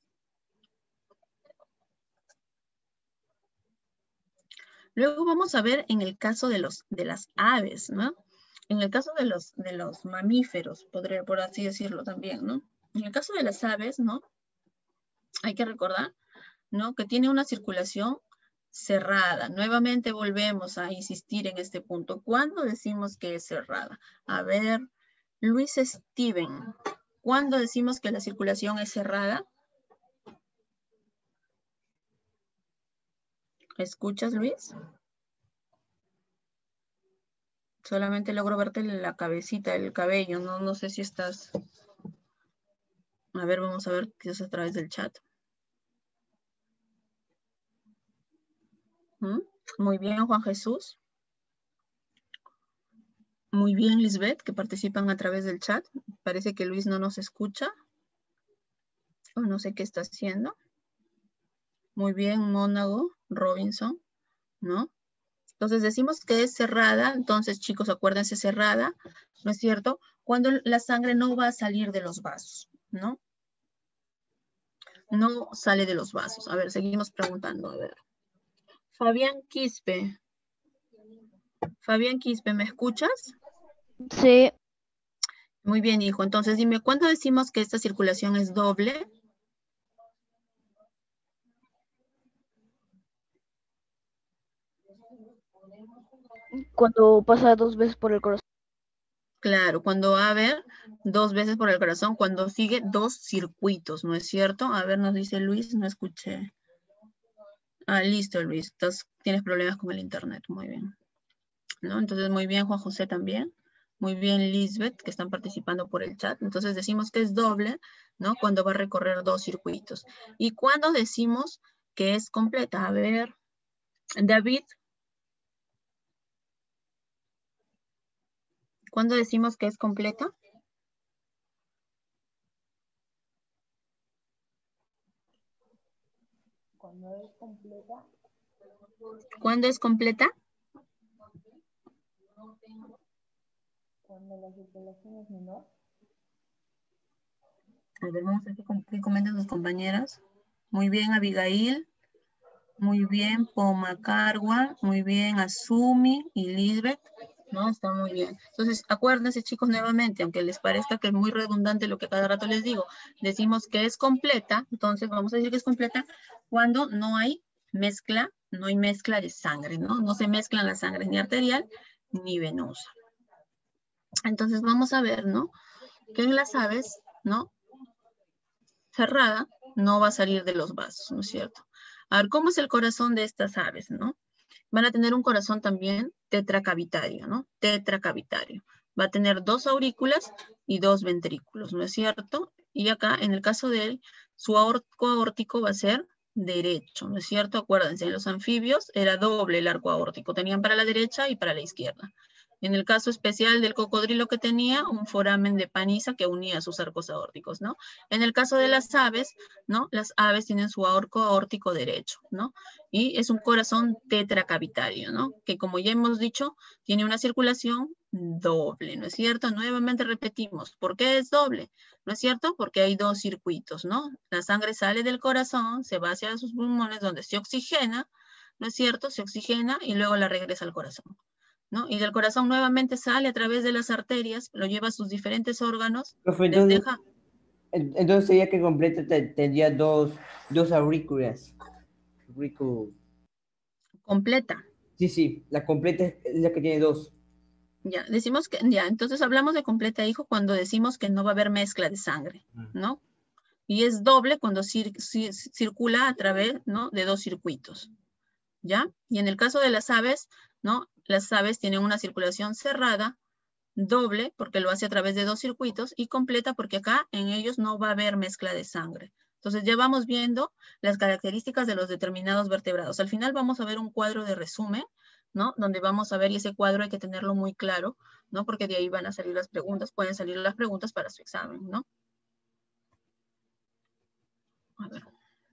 Luego vamos a ver en el caso de las aves, ¿no? En el caso de los mamíferos, por así decirlo también, ¿no? En el caso de las aves, ¿no? Hay que recordar, ¿no? Que tiene una circulación cerrada. Nuevamente volvemos a insistir en este punto. ¿Cuándo decimos que es cerrada? A ver, Luis Steven, ¿cuándo decimos que la circulación es cerrada? ¿Escuchas, Luis? Solamente logro verte la cabecita, el cabello. No sé si estás... A ver, vamos a ver qué es a través del chat. Muy bien, Juan Jesús. Muy bien, Lisbeth, que participan a través del chat. Parece que Luis no nos escucha. O no sé qué está haciendo. Muy bien, Mónago, Robinson, ¿no? Entonces decimos que es cerrada. Entonces, chicos, acuérdense, cerrada, ¿no es cierto? Cuando la sangre no va a salir de los vasos, ¿no? No sale de los vasos. A ver, seguimos preguntando. A ver. Fabián Quispe. Fabián Quispe, ¿me escuchas? Sí. Muy bien, hijo. Entonces, dime, ¿cuándo decimos que esta circulación es doble? Cuando pasa 2 veces por el corazón. Claro, cuando va a haber 2 veces por el corazón, cuando sigue 2 circuitos, ¿no es cierto? A ver, nos dice Luis, no escuché. Listo, Luis. Tienes problemas con el internet. Muy bien. ¿No? Entonces, muy bien, Juan José también. Muy bien, Lisbeth, que están participando por el chat. Entonces, decimos que es doble, ¿no? Cuando va a recorrer 2 circuitos. ¿Y cuándo decimos que es completa? A ver, David. ¿Cuándo decimos que es completa? Cuando es completa. ¿Cuándo es completa? Cuando la circulación es menor. A ver, vamos a ver qué comentan sus compañeras. Muy bien, Abigail. Muy bien, Pomacarwa, muy bien, Asumi y Lisbeth, ¿no? Está muy bien. Entonces, acuérdense, chicos, nuevamente, aunque les parezca que es muy redundante lo que cada rato les digo, decimos que es completa, entonces vamos a decir que es completa cuando no hay mezcla, no hay mezcla de sangre, ¿no? No se mezclan las sangres ni arterial ni venosa. Entonces, vamos a ver, ¿no? Que en las aves, ¿no? Cerrada, no va a salir de los vasos, ¿no es cierto? A ver, ¿cómo es el corazón de estas aves, no? Van a tener un corazón también tetracavitario, ¿no? Tetracavitario. Va a tener 2 aurículas y 2 ventrículos, ¿no es cierto? Y acá, en el caso de él, su arco aórtico va a ser derecho, ¿no es cierto? Acuérdense, en los anfibios era doble el arco aórtico. Tenían para la derecha y para la izquierda. En el caso especial del cocodrilo que tenía un foramen de Panisa que unía sus arcos aórticos, ¿no? En el caso de las aves, ¿no? Las aves tienen su arco aórtico derecho, ¿no? Y es un corazón tetracavitario, ¿no? Que como ya hemos dicho, tiene una circulación doble, ¿no es cierto? Nuevamente repetimos, ¿por qué es doble? ¿No es cierto? Porque hay 2 circuitos, ¿no? La sangre sale del corazón, se va hacia sus pulmones donde se oxigena, ¿no es cierto? Se oxigena y luego la regresa al corazón, ¿no? Y del corazón nuevamente sale a través de las arterias, lo lleva a sus diferentes órganos. Profe, entonces sería que completa tendría dos aurículas. Completa. Sí, la completa es la que tiene 2. Ya, decimos que, ya, entonces hablamos de completa, hijo, cuando decimos que no va a haber mezcla de sangre, ¿no? Y es doble cuando circula a través, ¿no? De 2 circuitos, ¿ya? Y en el caso de las aves, ¿no? Las aves tienen una circulación cerrada, doble, porque lo hace a través de 2 circuitos, y completa porque acá en ellos no va a haber mezcla de sangre. Entonces ya vamos viendo las características de los determinados vertebrados. Al final vamos a ver un cuadro de resumen, ¿no? Donde vamos a ver, y ese cuadro hay que tenerlo muy claro, ¿no? Porque de ahí van a salir las preguntas, pueden salir las preguntas para su examen, ¿no? A ver.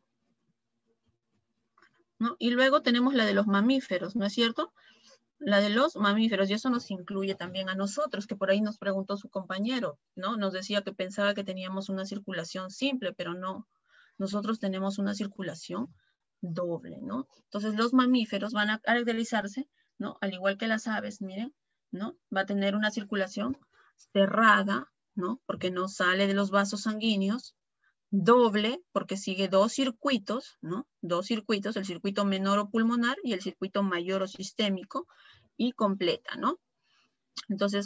¿No? Y luego tenemos la de los mamíferos, ¿no es cierto? La de los mamíferos, y eso nos incluye también a nosotros, que por ahí nos preguntó su compañero, ¿no? Nos decía que pensaba que teníamos una circulación simple, pero no. Nosotros tenemos una circulación doble, ¿no? Entonces los mamíferos van a caracterizarse, ¿no? Al igual que las aves, miren, ¿no? Va a tener una circulación cerrada, ¿no? Porque no sale de los vasos sanguíneos, doble, porque sigue 2 circuitos, ¿no? 2 circuitos, el circuito menor o pulmonar y el circuito mayor o sistémico, y completa, ¿no? Entonces,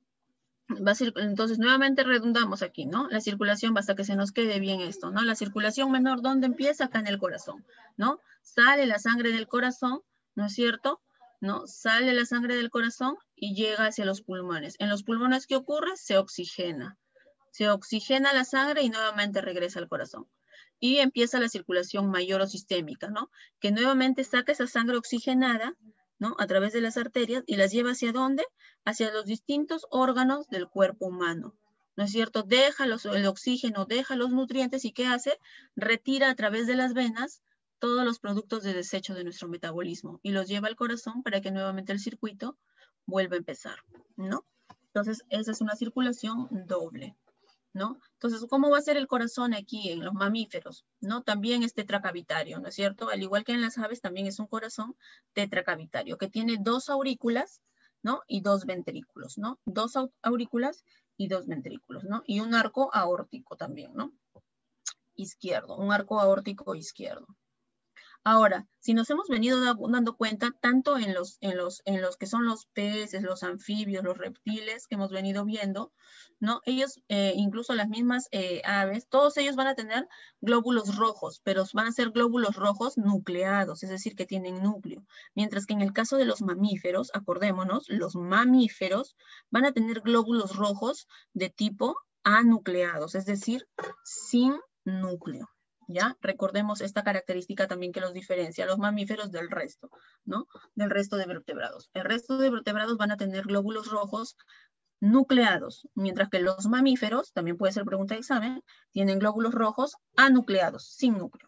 nuevamente redundamos aquí, ¿no? La circulación, basta que se nos quede bien esto, ¿no? La circulación menor, ¿dónde empieza? Acá en el corazón, ¿no? Sale la sangre del corazón, ¿no es cierto? ¿No? Sale la sangre del corazón y llega hacia los pulmones. En los pulmones, ¿qué ocurre? Se oxigena. Se oxigena la sangre y nuevamente regresa al corazón. Y empieza la circulación mayor o sistémica, ¿no? Que nuevamente saca esa sangre oxigenada, ¿no? A través de las arterias y las lleva ¿hacia dónde? Hacia los distintos órganos del cuerpo humano, ¿no es cierto? Deja el oxígeno, deja los nutrientes y ¿qué hace? Retira a través de las venas todos los productos de desecho de nuestro metabolismo y los lleva al corazón para que nuevamente el circuito vuelva a empezar, ¿no? Entonces, esa es una circulación doble, ¿no? Entonces, ¿cómo va a ser el corazón aquí en los mamíferos? ¿No? También es tetracavitario, ¿no es cierto? Al igual que en las aves, también es un corazón tetracavitario, que tiene 2 aurículas, ¿no? Y 2 ventrículos, ¿no? 2 aurículas y 2 ventrículos, ¿no? Y un arco aórtico también, ¿no? Izquierdo, un arco aórtico izquierdo. Ahora, si nos hemos venido dando cuenta, tanto en los que son los peces, los anfibios, los reptiles que hemos venido viendo, ¿no? Ellos, incluso las mismas aves, todos ellos van a tener glóbulos rojos, pero van a ser glóbulos rojos nucleados, es decir, que tienen núcleo. Mientras que en el caso de los mamíferos, acordémonos, los mamíferos van a tener glóbulos rojos de tipo anucleados, es decir, sin núcleo. ¿Ya? Recordemos esta característica también que los diferencia a los mamíferos del resto, ¿no? Del resto de vertebrados. El resto de vertebrados van a tener glóbulos rojos nucleados, mientras que los mamíferos, también puede ser pregunta de examen, tienen glóbulos rojos anucleados, sin núcleo.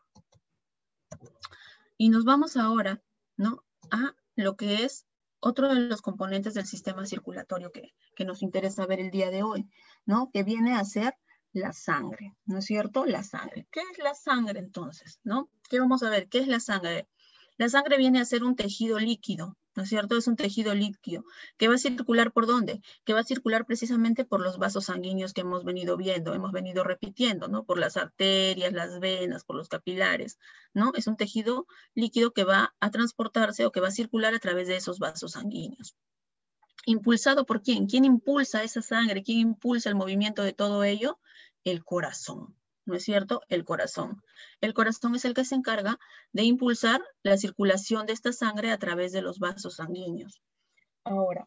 Y nos vamos ahora, ¿no? A lo que es otro de los componentes del sistema circulatorio que nos interesa ver el día de hoy, ¿no? Que viene a ser la sangre, ¿no es cierto? La sangre. ¿Qué es la sangre entonces? ¿No? ¿Qué vamos a ver? ¿Qué es la sangre? La sangre viene a ser un tejido líquido, ¿no es cierto? Es un tejido líquido que va a circular ¿por dónde? Que va a circular precisamente por los vasos sanguíneos que hemos venido viendo, hemos venido repitiendo, ¿no? Por las arterias, las venas, por los capilares, ¿no? Es un tejido líquido que va a transportarse o que va a circular a través de esos vasos sanguíneos. ¿Impulsado por quién? ¿Quién impulsa esa sangre? ¿Quién impulsa el movimiento de todo ello? El corazón, ¿no es cierto? El corazón. El corazón es el que se encarga de impulsar la circulación de esta sangre a través de los vasos sanguíneos. Ahora,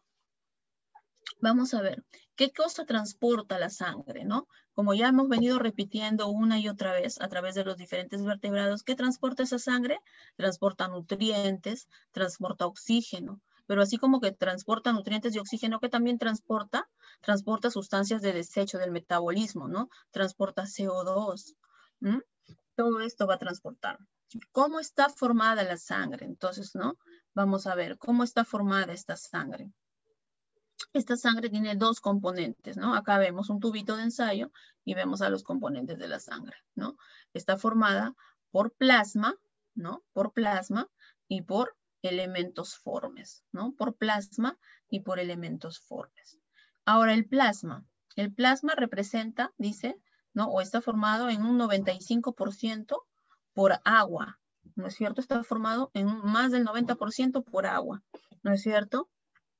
vamos a ver, ¿qué cosa transporta la sangre, no? Como ya hemos venido repitiendo una y otra vez a través de los diferentes vertebrados, ¿qué transporta esa sangre? Transporta nutrientes, transporta oxígeno, pero así como que transporta nutrientes y oxígeno, que también transporta sustancias de desecho del metabolismo, ¿no? Transporta CO2. Todo esto va a transportar. ¿Cómo está formada la sangre? Entonces, ¿no? Vamos a ver, ¿cómo está formada esta sangre? Esta sangre tiene dos componentes, ¿no? Acá vemos un tubito de ensayo y vemos a los componentes de la sangre, ¿no? Está formada por plasma, ¿no? Por plasma y por elementos formes, ¿no? Por plasma y por elementos formes. Ahora, el plasma representa, dice, ¿no? O está formado en un 95% por agua, ¿no es cierto? Está formado en más del 90% por agua, ¿no es cierto?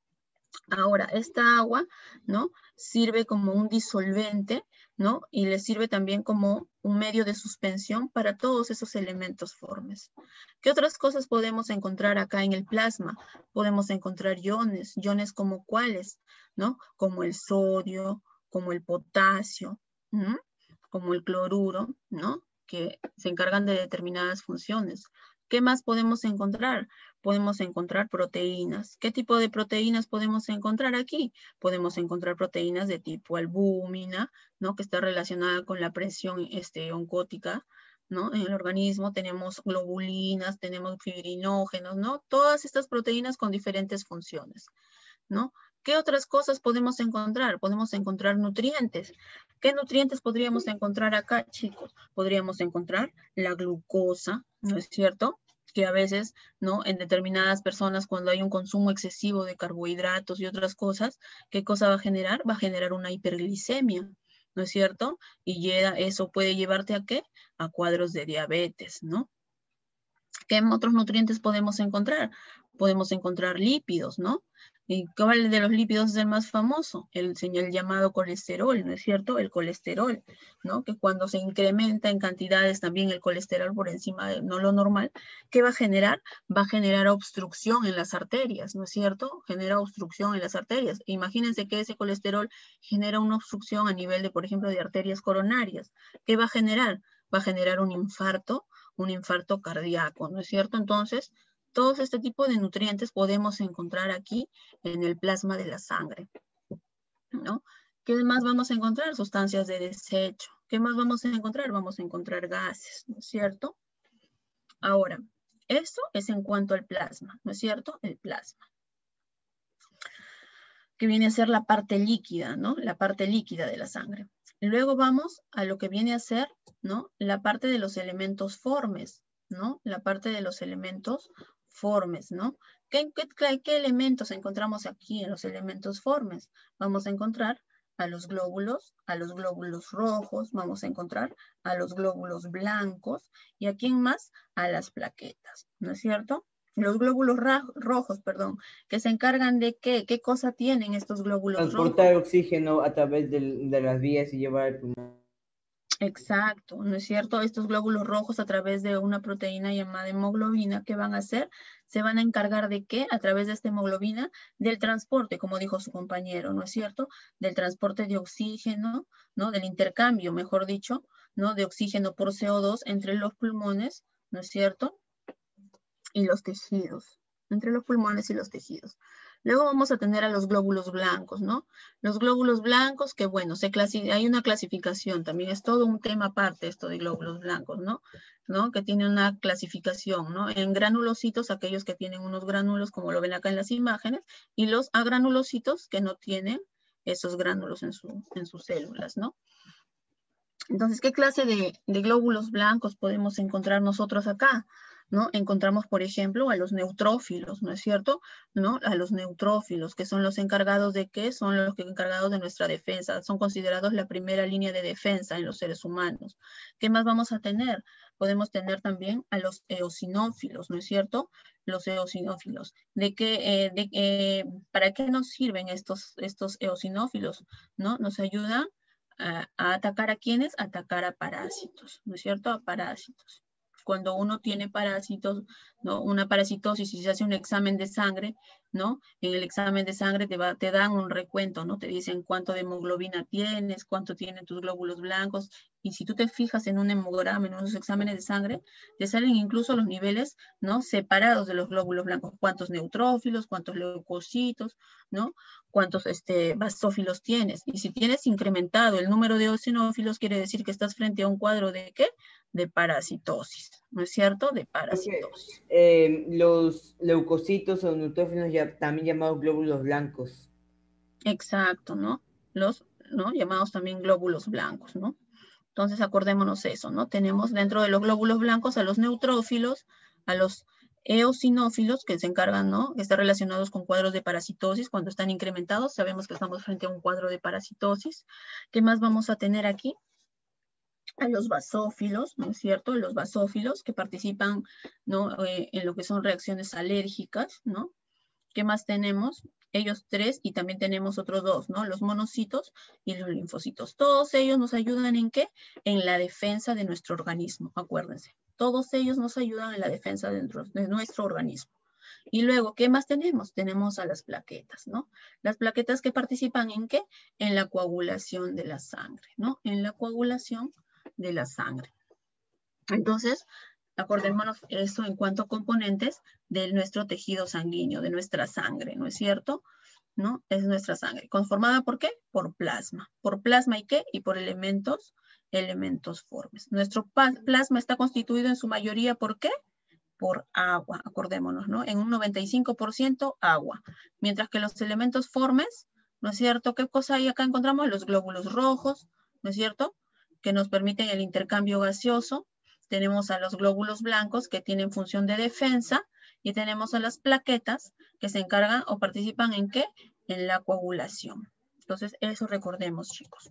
Ahora, esta agua, ¿no? Sirve como un disolvente, ¿no? Y le sirve también como un medio de suspensión para todos esos elementos formes. ¿Qué otras cosas podemos encontrar acá en el plasma? Podemos encontrar iones como cuáles, ¿no? Como el sodio, como el potasio, ¿no? Como el cloruro, ¿no? Que se encargan de determinadas funciones. ¿Qué más podemos encontrar? Podemos encontrar proteínas. ¿Qué tipo de proteínas podemos encontrar aquí? Podemos encontrar proteínas de tipo albúmina, ¿no? Que está relacionada con la presión oncótica, ¿no? En el organismo tenemos globulinas, tenemos fibrinógenos, ¿no? Todas estas proteínas con diferentes funciones, ¿no? ¿Qué otras cosas podemos encontrar? Podemos encontrar nutrientes. ¿Qué nutrientes podríamos encontrar acá, chicos? Podríamos encontrar la glucosa, ¿no es cierto? Que a veces, ¿no? En determinadas personas, cuando hay un consumo excesivo de carbohidratos y otras cosas, ¿qué cosa va a generar? Va a generar una hiperglicemia, ¿no es cierto? Y eso puede llevarte ¿a qué? A cuadros de diabetes, ¿no? ¿Qué otros nutrientes podemos encontrar? Podemos encontrar lípidos, ¿no? ¿Y cuál de los lípidos es el más famoso? El llamado colesterol, ¿no es cierto? El colesterol, ¿no? Que cuando se incrementa en cantidades también el colesterol por encima de no lo normal, ¿qué va a generar? Va a generar obstrucción en las arterias, ¿no es cierto? Genera obstrucción en las arterias. Imagínense que ese colesterol genera una obstrucción a nivel de, por ejemplo, de arterias coronarias. ¿Qué va a generar? Va a generar un infarto cardíaco, ¿no es cierto? Entonces, todos este tipo de nutrientes podemos encontrar aquí en el plasma de la sangre, ¿no? ¿Qué más vamos a encontrar? Sustancias de desecho. ¿Qué más vamos a encontrar? Vamos a encontrar gases, ¿no es cierto? Ahora, esto es en cuanto al plasma, ¿no es cierto? El plasma, que viene a ser la parte líquida, ¿no? La parte líquida de la sangre. Luego vamos a lo que viene a ser, ¿no? La parte de los elementos formes, ¿no? La parte de los elementos formes, ¿no? ¿Qué elementos encontramos aquí en los elementos formes? Vamos a encontrar a los glóbulos rojos, vamos a encontrar a los glóbulos blancos, y ¿a quién más? A las plaquetas, ¿no es cierto? Los glóbulos rojos, perdón, que se encargan de ¿qué? ¿Qué cosa tienen estos glóbulos rojos? Transportar oxígeno a través de las vías y llevar al pulmón. Exacto, ¿no es cierto? Estos glóbulos rojos a través de una proteína llamada hemoglobina, ¿qué van a hacer? Se van a encargar de ¿qué? A través de esta hemoglobina, del transporte, como dijo su compañero, ¿no es cierto? Del transporte de oxígeno, ¿no? Del intercambio, mejor dicho, ¿no? De oxígeno por CO2 entre los pulmones, ¿no es cierto? Y los tejidos, entre los pulmones y los tejidos. Luego vamos a tener a los glóbulos blancos, ¿no? Los glóbulos blancos, que bueno, hay una clasificación, también es todo un tema aparte esto de glóbulos blancos, ¿no? Que tiene una clasificación, ¿no? En granulocitos, aquellos que tienen unos gránulos, como lo ven acá en las imágenes, y los agranulocitos que no tienen esos gránulos en sus células, ¿no? Entonces, ¿qué clase de glóbulos blancos podemos encontrar nosotros acá? ¿no? Encontramos, por ejemplo, a los neutrófilos, ¿no es cierto? ¿No? A los neutrófilos, que son los encargados de ¿qué? Son los encargados de nuestra defensa. Son considerados la primera línea de defensa en los seres humanos. ¿Qué más vamos a tener? Podemos tener también a los eosinófilos, ¿no es cierto? Los eosinófilos. ¿Para qué nos sirven estos eosinófilos? ¿No? Nos ayudan a atacar a ¿quiénes? Atacar a parásitos, ¿no es cierto? A parásitos. Cuando uno tiene parásitos, ¿no? Una parasitosis y se hace un examen de sangre, ¿no? En el examen de sangre te dan un recuento, ¿no? Te dicen cuánto de hemoglobina tienes, cuánto tienen tus glóbulos blancos, y si tú te fijas en un hemograma, en unos exámenes de sangre, te salen incluso los niveles, ¿no? Separados de los glóbulos blancos, cuántos neutrófilos, cuántos leucocitos, ¿no? Cuántos basófilos tienes. Y si tienes incrementado el número de eosinófilos, quiere decir que estás frente a un cuadro de ¿qué? De parasitosis, ¿no es cierto? De parasitosis. Los leucocitos o neutrófilos también llamados glóbulos blancos. Exacto, ¿no? ¿no? Llamados también glóbulos blancos, ¿no? Entonces acordémonos eso, ¿no? Tenemos dentro de los glóbulos blancos a los neutrófilos, a los eosinófilos que se encargan, ¿no? Que están relacionados con cuadros de parasitosis. Cuando están incrementados, sabemos que estamos frente a un cuadro de parasitosis. ¿Qué más vamos a tener aquí? A los basófilos, ¿no es cierto? Los basófilos que participan, ¿no? En lo que son reacciones alérgicas, ¿no? ¿Qué más tenemos? Ellos tres, y también tenemos otros dos, ¿no? Los monocitos y los linfocitos. Todos ellos nos ayudan ¿en qué? En la defensa de nuestro organismo, acuérdense. Todos ellos nos ayudan en la defensa de nuestro organismo. Y luego, ¿qué más tenemos? Tenemos a las plaquetas, ¿no? Las plaquetas que participan ¿en qué? En la coagulación de la sangre, ¿no? En la coagulación de la sangre. Entonces, acordémonos eso en cuanto a componentes de nuestro tejido sanguíneo, de nuestra sangre, ¿no es cierto? ¿No? Es nuestra sangre. ¿Conformada por qué? Por plasma. ¿Por plasma y qué? Y por elementos formes. Nuestro plasma está constituido en su mayoría ¿por qué? Por agua, acordémonos, ¿no? En un 95% agua. Mientras que los elementos formes, ¿no es cierto? ¿Qué cosa hay acá? Encontramos los glóbulos rojos, ¿no es cierto? Que nos permiten el intercambio gaseoso. Tenemos a los glóbulos blancos que tienen función de defensa y tenemos a las plaquetas que se encargan o participan ¿en qué? En la coagulación. Entonces, eso recordemos, chicos.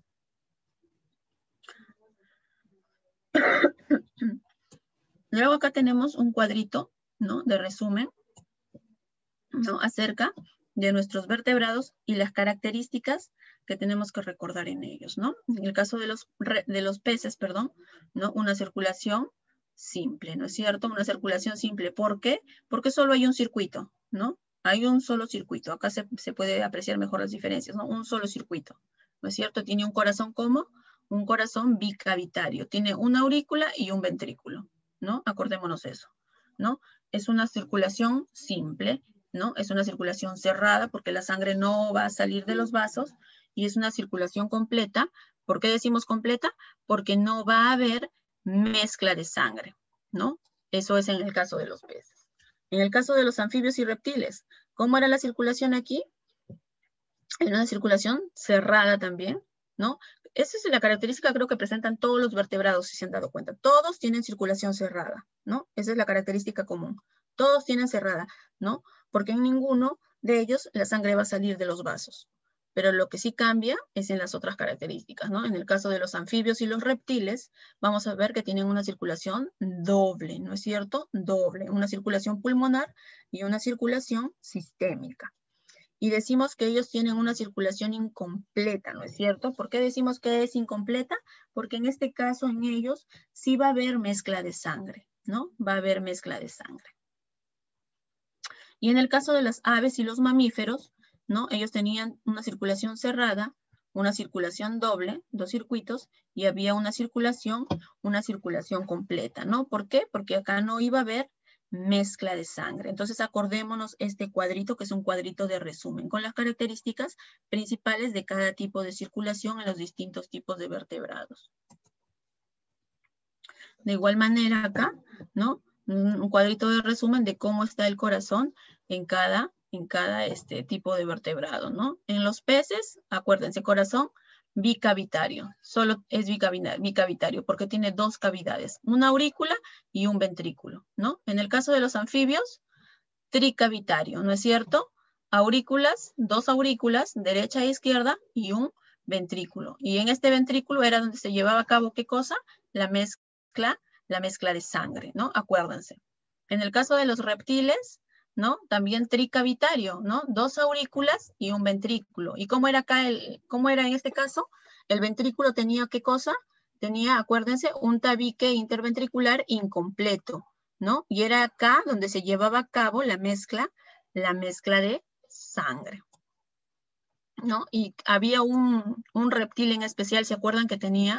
Luego acá tenemos un cuadrito, ¿no? De resumen, ¿no? Acerca de nuestros vertebrados y las características que tenemos que recordar en ellos, ¿no? En el caso de los peces, perdón, ¿no? Una circulación simple, ¿no es cierto? Una circulación simple. ¿Por qué? Porque solo hay un circuito, ¿no? Hay un solo circuito. Acá se puede apreciar mejor las diferencias, ¿no? Un solo circuito, ¿no es cierto? Tiene un corazón como un corazón bicavitario. Tiene una aurícula y un ventrículo, ¿no? Acordémonos eso, ¿no? Es una circulación simple, ¿no? Es una circulación cerrada porque la sangre no va a salir de los vasos y es una circulación completa. ¿Por qué decimos completa? Porque no va a haber mezcla de sangre, ¿no? Eso es en el caso de los peces. En el caso de los anfibios y reptiles, ¿cómo era la circulación aquí? Era una circulación cerrada también, ¿no? Esa es la característica creo que presentan todos los vertebrados, si se han dado cuenta. Todos tienen circulación cerrada, ¿no? Esa es la característica común. Todos tienen cerrada, ¿no? Porque en ninguno de ellos la sangre va a salir de los vasos. Pero lo que sí cambia es en las otras características, ¿no? En el caso de los anfibios y los reptiles, vamos a ver que tienen una circulación doble, ¿no es cierto? Doble, una circulación pulmonar y una circulación sistémica. Y decimos que ellos tienen una circulación incompleta, ¿no es cierto? ¿Por qué decimos que es incompleta? Porque en este caso en ellos sí va a haber mezcla de sangre, ¿no? Va a haber mezcla de sangre. Y en el caso de las aves y los mamíferos, ¿no? Ellos tenían una circulación cerrada, una circulación doble, dos circuitos, y había una circulación completa, ¿no? ¿Por qué? Porque acá no iba a haber mezcla de sangre. Entonces acordémonos este cuadrito, que es un cuadrito de resumen, con las características principales de cada tipo de circulación en los distintos tipos de vertebrados. De igual manera acá, ¿no? Un cuadrito de resumen de cómo está el corazón en cada tipo de vertebrado, ¿no? En los peces, acuérdense, corazón bicavitario. Solo es bicavitario porque tiene dos cavidades, una aurícula y un ventrículo, ¿no? En el caso de los anfibios, tricavitario, ¿no es cierto? Aurículas, dos aurículas, derecha e izquierda, y un ventrículo. Y en este ventrículo era donde se llevaba a cabo, ¿qué cosa? La mezcla de sangre, ¿no? Acuérdense. En el caso de los reptiles, ¿no? También tricavitario, ¿no? Dos aurículas y un ventrículo. ¿Y cómo era acá cómo era en este caso? El ventrículo tenía, ¿qué cosa? Tenía, acuérdense, un tabique interventricular incompleto, ¿no? Y era acá donde se llevaba a cabo la mezcla de sangre, ¿no? Y había un reptil en especial, ¿se acuerdan que tenía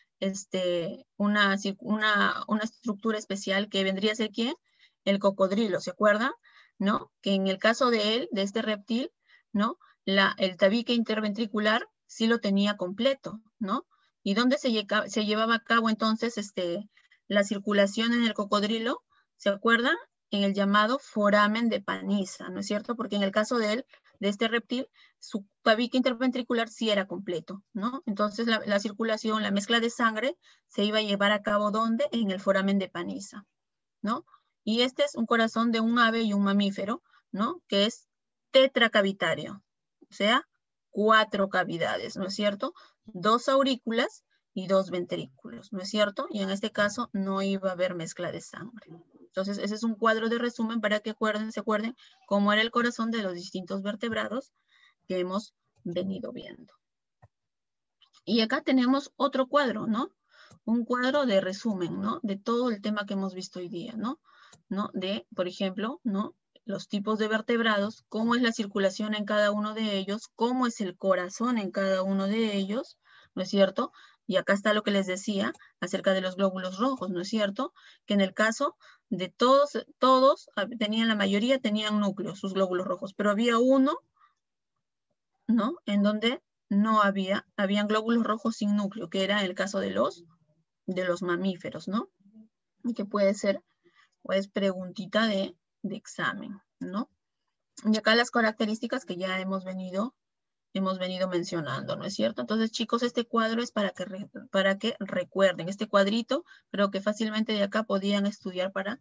una estructura especial que vendría a ser ¿quién? El cocodrilo, ¿se acuerdan? ¿No? Que en el caso de él, de este reptil, ¿no? El tabique interventricular sí lo tenía completo, ¿no? ¿Y dónde se llevaba a cabo entonces la circulación en el cocodrilo? ¿Se acuerdan? En el llamado foramen de Panizza, ¿no es cierto? Porque en el caso de él, de este reptil, su tabique interventricular sí era completo, ¿no? Entonces la circulación, la mezcla de sangre se iba a llevar a cabo ¿dónde? En el foramen de Panizza, ¿no? Y este es un corazón de un ave y un mamífero, ¿no? Que es tetracavitario, o sea, 4 cavidades, ¿no es cierto? 2 aurículas y 2 ventrículos, ¿no es cierto? Y en este caso no iba a haber mezcla de sangre. Entonces, ese es un cuadro de resumen para que se acuerden cómo era el corazón de los distintos vertebrados que hemos venido viendo. Y acá tenemos otro cuadro, ¿no? Un cuadro de resumen, ¿no? De todo el tema que hemos visto hoy día, ¿no? De, por ejemplo, ¿no? Los tipos de vertebrados, cómo es la circulación en cada uno de ellos, cómo es el corazón en cada uno de ellos, ¿no es cierto? Y acá está lo que les decía acerca de los glóbulos rojos, ¿no es cierto? Que en el caso de todos la mayoría tenían núcleos, sus glóbulos rojos, pero había uno, ¿no? En donde no habían glóbulos rojos sin núcleo, que era el caso de los mamíferos, ¿no? Y que puede ser, pues, preguntita de examen, ¿no? Y acá las características que ya hemos venido mencionando, ¿no es cierto? Entonces, chicos, este cuadro es para que recuerden. Este cuadrito, creo que fácilmente de acá podían estudiar para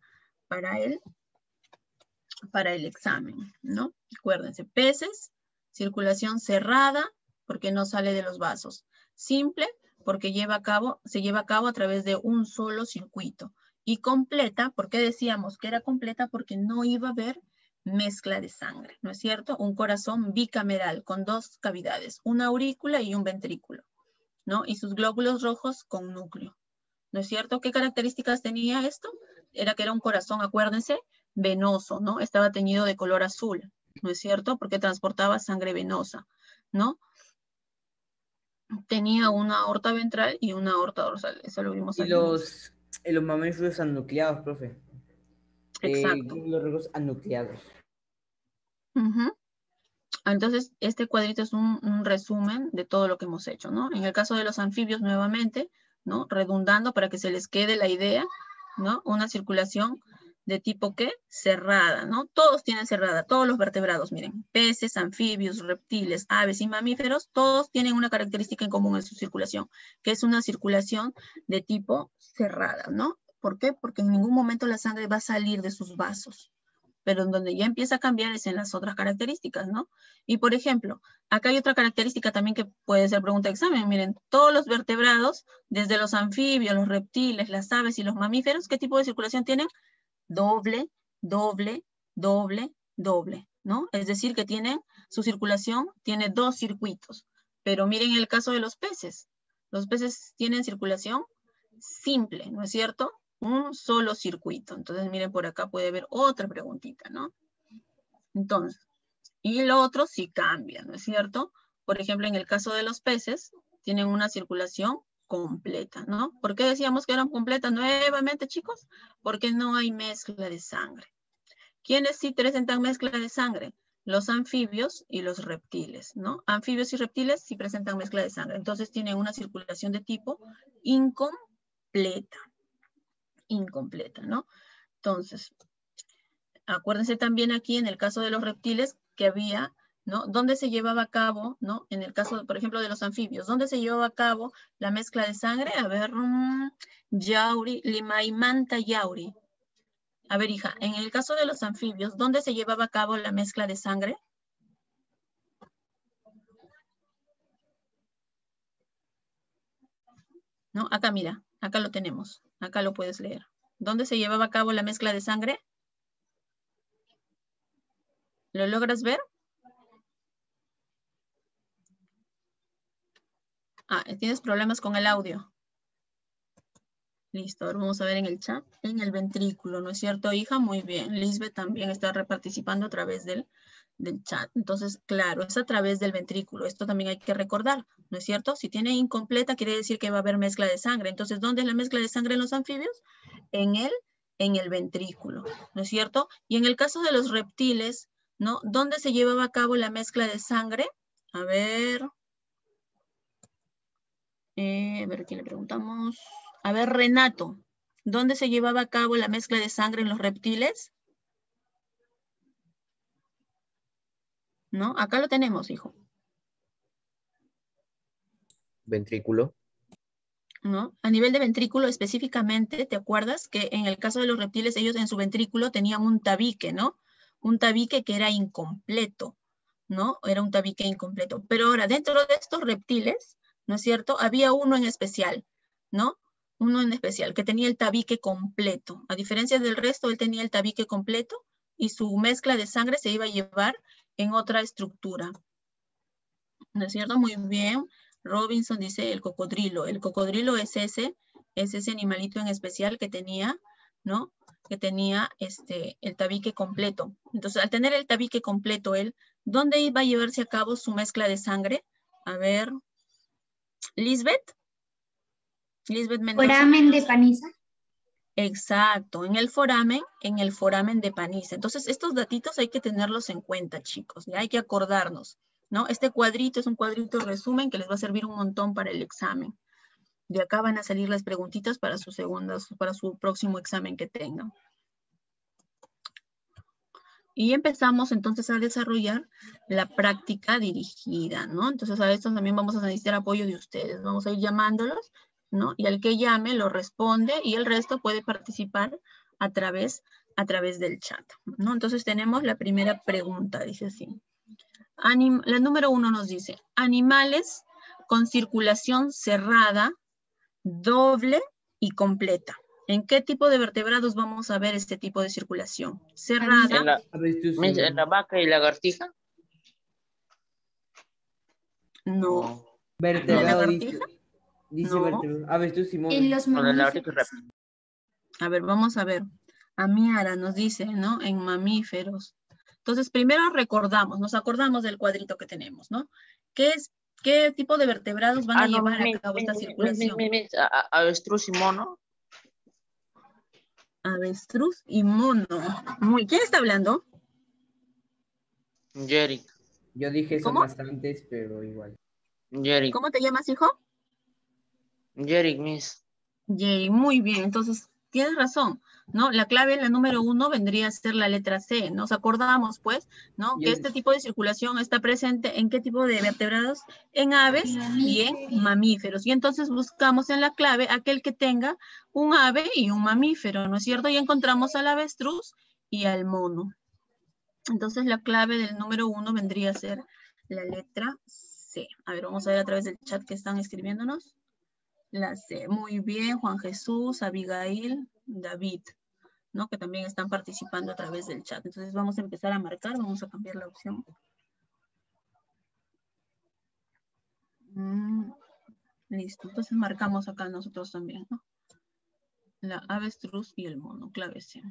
el examen, ¿no? Acuérdense, peces, circulación cerrada, porque no sale de los vasos. Simple, porque se lleva a cabo a través de un solo circuito. Y completa, ¿por qué decíamos que era completa? Porque no iba a haber mezcla de sangre, ¿no es cierto? Un corazón bicameral con 2 cavidades, una aurícula y un ventrículo, ¿no? Y sus glóbulos rojos con núcleo, ¿no es cierto? ¿Qué características tenía esto? Era que era un corazón, acuérdense, venoso, ¿no? Estaba teñido de color azul, ¿no es cierto? Porque transportaba sangre venosa, ¿no? Tenía una aorta ventral y una aorta dorsal, eso lo vimos Y al inicio. los mamíferos anucleados, profe. Exacto. Los rojos anucleados. Entonces, este cuadrito es un resumen de todo lo que hemos hecho, ¿no? En el caso de los anfibios, nuevamente, ¿no? Redundando para que se les quede la idea, ¿no? Una circulación de tipo, ¿qué? Cerrada, ¿no? Todos tienen cerrada, todos los vertebrados, miren. Peces, anfibios, reptiles, aves y mamíferos, todos tienen una característica en común en su circulación, que es una circulación de tipo cerrada, ¿no? ¿Por qué? Porque en ningún momento la sangre va a salir de sus vasos. Pero en donde ya empieza a cambiar es en las otras características, ¿no? Y por ejemplo, acá hay otra característica también que puede ser pregunta de examen. Miren, todos los vertebrados, desde los anfibios, los reptiles, las aves y los mamíferos, ¿qué tipo de circulación tienen? Doble, doble, doble, doble, ¿no? Es decir, que su circulación tiene 2 circuitos. Pero miren el caso de los peces. Los peces tienen circulación simple, ¿no es cierto? Un solo circuito. Entonces, miren, por acá puede haber otra preguntita, ¿no? Entonces, y lo otro sí cambia, ¿no es cierto? Por ejemplo, en el caso de los peces, tienen una circulación completa, ¿no? ¿Por qué decíamos que eran completas nuevamente, chicos? Porque no hay mezcla de sangre. ¿Quiénes sí presentan mezcla de sangre? Los anfibios y los reptiles, ¿no? Anfibios y reptiles sí presentan mezcla de sangre. Entonces, tienen una circulación de tipo incompleta, ¿no? Entonces, acuérdense también aquí en el caso de los reptiles que había ¿no? ¿Dónde se llevaba a cabo, ¿no? En el caso, por ejemplo, de los anfibios, ¿dónde se llevaba a cabo la mezcla de sangre? A ver, Yauri, Limaimanta Yauri. A ver, hija, en el caso de los anfibios, ¿dónde se llevaba a cabo la mezcla de sangre? ¿No? Acá, mira, acá lo tenemos. Acá lo puedes leer. ¿Dónde se llevaba a cabo la mezcla de sangre? ¿Lo logras ver? Ah, tienes problemas con el audio. Listo, ahora vamos a ver en el chat, en el ventrículo, ¿no es cierto, hija? Muy bien. Lisbeth también está participando a través del chat. Entonces, claro, es a través del ventrículo. Esto también hay que recordar, ¿no es cierto? Si tiene incompleta, quiere decir que va a haber mezcla de sangre. Entonces, ¿dónde es la mezcla de sangre en los anfibios? En el ventrículo, ¿no es cierto? Y en el caso de los reptiles, ¿no? ¿Dónde se llevaba a cabo la mezcla de sangre? A ver, ¿quién le preguntamos? A ver, Renato, ¿dónde se llevaba a cabo la mezcla de sangre en los reptiles? ¿No? Acá lo tenemos, hijo. Ventrículo. ¿No? A nivel de ventrículo específicamente, ¿te acuerdas que en el caso de los reptiles, ellos en su ventrículo tenían un tabique, ¿no? Un tabique que era incompleto, ¿no? Era un tabique incompleto. Pero ahora, dentro de estos reptiles, ¿no es cierto? Había uno en especial, ¿no? Uno en especial, que tenía el tabique completo. A diferencia del resto, él tenía el tabique completo y su mezcla de sangre se iba a llevar en otra estructura. ¿No es cierto? Muy bien. Robinson dice el cocodrilo. El cocodrilo es ese animalito en especial que tenía, ¿no? Que tenía el tabique completo. Entonces, al tener el tabique completo, él, ¿dónde iba a llevarse a cabo su mezcla de sangre? A ver, Lisbeth. Lisbeth Mendoza. Foramen de Paniza. Exacto, en el foramen de Paniza. Entonces, estos datitos hay que tenerlos en cuenta, chicos. Ya hay que acordarnos, ¿no? Este cuadrito es un cuadrito resumen que les va a servir un montón para el examen. De acá van a salir las preguntitas para su próximo examen que tengan. Y empezamos entonces a desarrollar la práctica dirigida, ¿no? Entonces a esto también vamos a necesitar apoyo de ustedes. Vamos a ir llamándolos, ¿no? Y al que llame lo responde y el resto puede participar a través del chat, ¿no? Entonces tenemos la primera pregunta, dice así. La número 1 nos dice, animales con circulación cerrada, doble y completa. ¿En qué tipo de vertebrados vamos a ver este tipo de circulación? Cerrada. ¿En la vaca y lagartija? No. Vertebrado, ¿Lagartija? dice No. vertebrado. Avestruz y mono. En los mamíferos. A ver, vamos a ver. Amiara nos dice, ¿no? En mamíferos. Entonces, primero recordamos, nos acordamos del cuadrito que tenemos, ¿no? ¿Qué tipo de vertebrados van a llevar a cabo esta circulación? Avestruz y mono. Avestruz y mono. ¿Quién está hablando? Jerry. Yo dije eso ¿Cómo? más antes, pero igual. Jerry. ¿Cómo te llamas, hijo? Jerry, miss. Jerry, muy bien. Entonces, tienes razón, ¿no? La clave, la número 1, vendría a ser la letra C. Nos acordamos, pues, ¿no? Que este tipo de circulación está presente en qué tipo de vertebrados? En aves y en mamíferos. Y entonces buscamos en la clave aquel que tenga un ave y un mamífero, ¿no es cierto? Y encontramos al avestruz y al mono. Entonces, la clave del número 1 vendría a ser la letra C. A ver, vamos a ver a través del chat que están escribiéndonos. La C. Muy bien, Juan Jesús, Abigail, David, ¿no? Que también están participando a través del chat. Entonces vamos a empezar a marcar, vamos a cambiar la opción. Listo, entonces marcamos acá nosotros también, ¿no? La avestruz y el mono, clave C.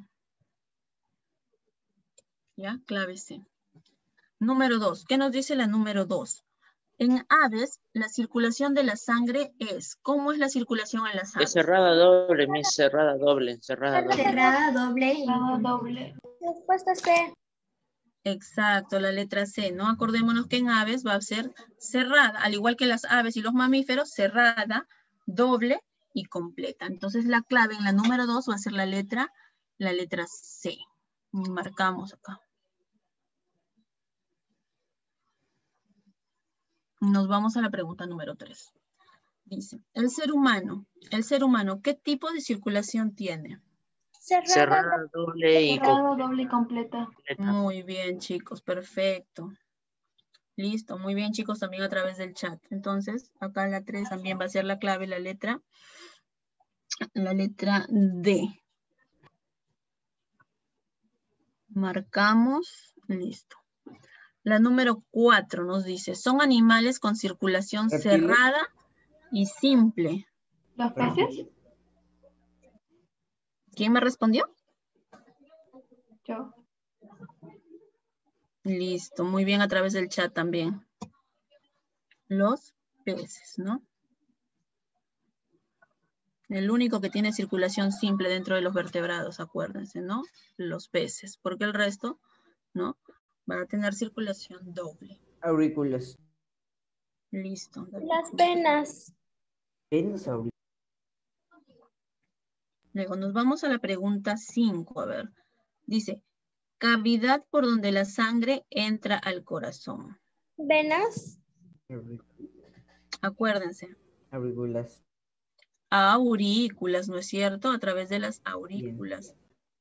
¿Ya? Clave C. Número 2, ¿qué nos dice la número 2? En aves, la circulación de la sangre es, ¿cómo es la circulación en las aves? Es cerrada doble, miss, cerrada doble. Cerrada doble. Respuesta C. Exacto, la letra C, ¿no? Acordémonos que en aves va a ser cerrada, al igual que las aves y los mamíferos, cerrada, doble y completa. Entonces la clave en la número 2 va a ser la letra C. Marcamos acá. Nos vamos a la pregunta número 3. Dice, el ser humano, ¿qué tipo de circulación tiene? Cerrada, doble y Cerrado, doble y completa. completa. Muy bien, chicos, perfecto. Listo, muy bien, chicos, también a través del chat. Entonces, acá la 3 también va a ser la clave, la letra D. Marcamos, listo. La número 4 nos dice, son animales con circulación cerrada y simple. ¿Los peces? ¿Quién me respondió? Yo. Listo, muy bien a través del chat también. Los peces, ¿no? El único que tiene circulación simple dentro de los vertebrados, acuérdense, ¿no? Los peces, porque el resto, ¿no? Van a tener circulación doble. Aurículas. Listo. Las venas. Venas aurículas. Luego nos vamos a la pregunta 5, a ver. Dice, cavidad por donde la sangre entra al corazón. Venas. Acuérdense. Aurículas. Aurículas, ¿no es cierto? A través de las aurículas.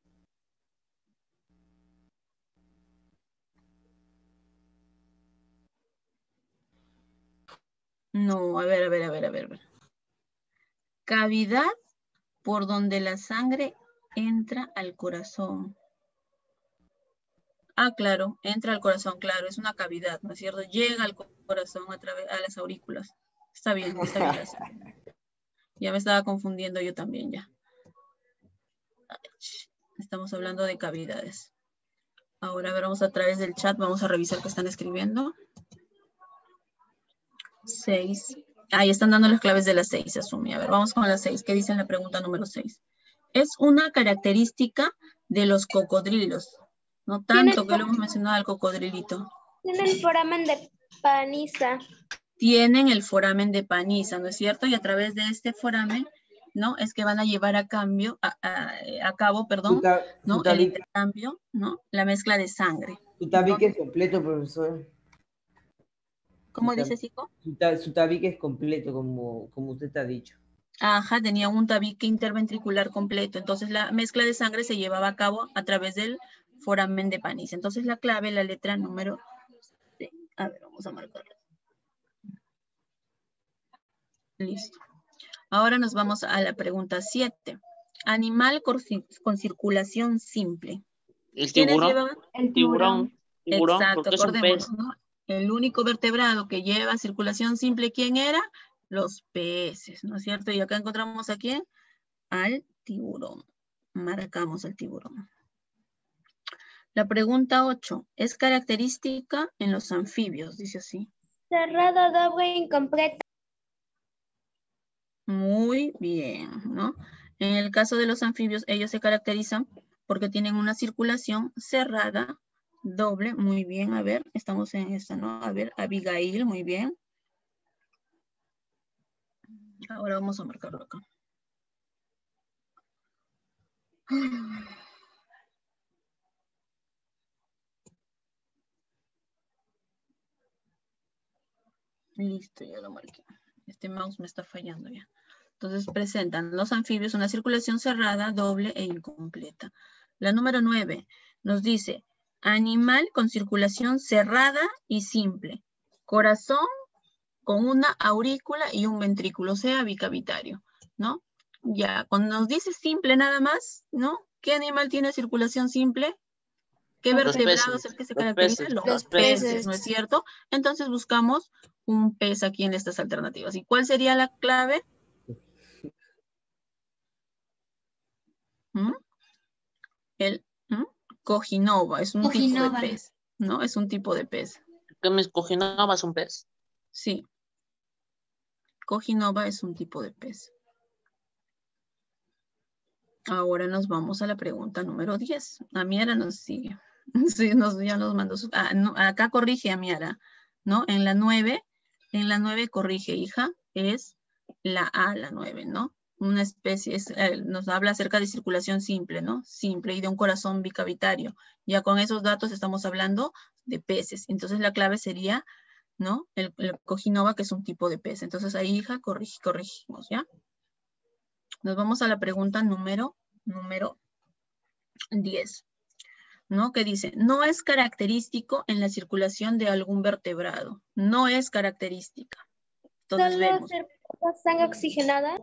No, a ver. Cavidad por donde la sangre entra al corazón. Ah, claro, entra al corazón, claro, es una cavidad, ¿no es cierto? Llega al corazón a través de las aurículas. Está bien. Ya me estaba confundiendo yo también ya. Estamos hablando de cavidades. Ahora, a ver, vamos a través del chat, vamos a revisar qué están escribiendo. 6. Ahí están dando las claves de las 6, asumí. A ver, vamos con las 6. ¿Qué dice en la pregunta número 6? Es una característica de los cocodrilos. No tanto que lo hemos mencionado al cocodrilito. Tienen el foramen de Paniza. Tienen el foramen de Paniza, ¿no es cierto? Y a través de este foramen, ¿no? Es que van a llevar a cabo, ¿no? El intercambio, ¿no? La mezcla de sangre. Su tabique es completo, profesor. ¿Cómo dice, Zico? Su tabique es completo, como usted ha dicho. Ajá, tenía un tabique interventricular completo. Entonces la mezcla de sangre se llevaba a cabo a través del foramen de Paniza. Entonces la clave, la letra número 6. A ver, vamos a marcarla. Listo. Ahora nos vamos a la pregunta 7. Animal con circulación simple. El tiburón. El tiburón. Exacto, porque es un acordémonos, pez. ¿no? El único vertebrado que lleva circulación simple, ¿quién era? Los peces, ¿no es cierto? Y acá encontramos a quién? Al tiburón. Marcamos al tiburón. La pregunta 8. Es característica en los anfibios, dice así. Cerrado, doble, incompleta. Muy bien, ¿no? En el caso de los anfibios, ellos se caracterizan porque tienen una circulación cerrada, doble. Muy bien, a ver, estamos en esta, ¿no? A ver, Abigail, muy bien. Ahora vamos a marcarlo acá. Listo, ya lo marqué. Este mouse me está fallando ya. Entonces presentan los anfibios una circulación cerrada, doble e incompleta. La número 9 nos dice, animal con circulación cerrada y simple. Corazón con una aurícula y un ventrículo, o sea, bicavitario, ¿no? Ya, cuando nos dice simple nada más, ¿no? ¿Qué animal tiene circulación simple? ¿Qué vertebrado es el que se caracteriza? Los peces, ¿no es cierto? Entonces buscamos un pez aquí en estas alternativas. ¿Y cuál sería la clave? El Coginova, es un tipo de pez, ¿no? Es un tipo de pez. ¿Qué me Coginova es un pez? Sí. Coginova es un tipo de pez. Ahora nos vamos a la pregunta número 10. Amiara nos sigue. Sí, ya nos mandó su... no, acá corrige Amiara, ¿no? En la 9 corrige, hija, es la A, la 9, ¿no? Una especie, nos habla acerca de circulación simple, ¿no? Simple y de un corazón bicavitario. Ya con esos datos estamos hablando de peces. Entonces la clave sería, ¿no? El Coginova, que es un tipo de pez. Entonces ahí, hija, corregimos, ¿ya? Nos vamos a la pregunta número 10, ¿no? Que dice, no es característico en la circulación de algún vertebrado. No es característica. Entonces ¿Solo vemos. circula sangre oxigenada?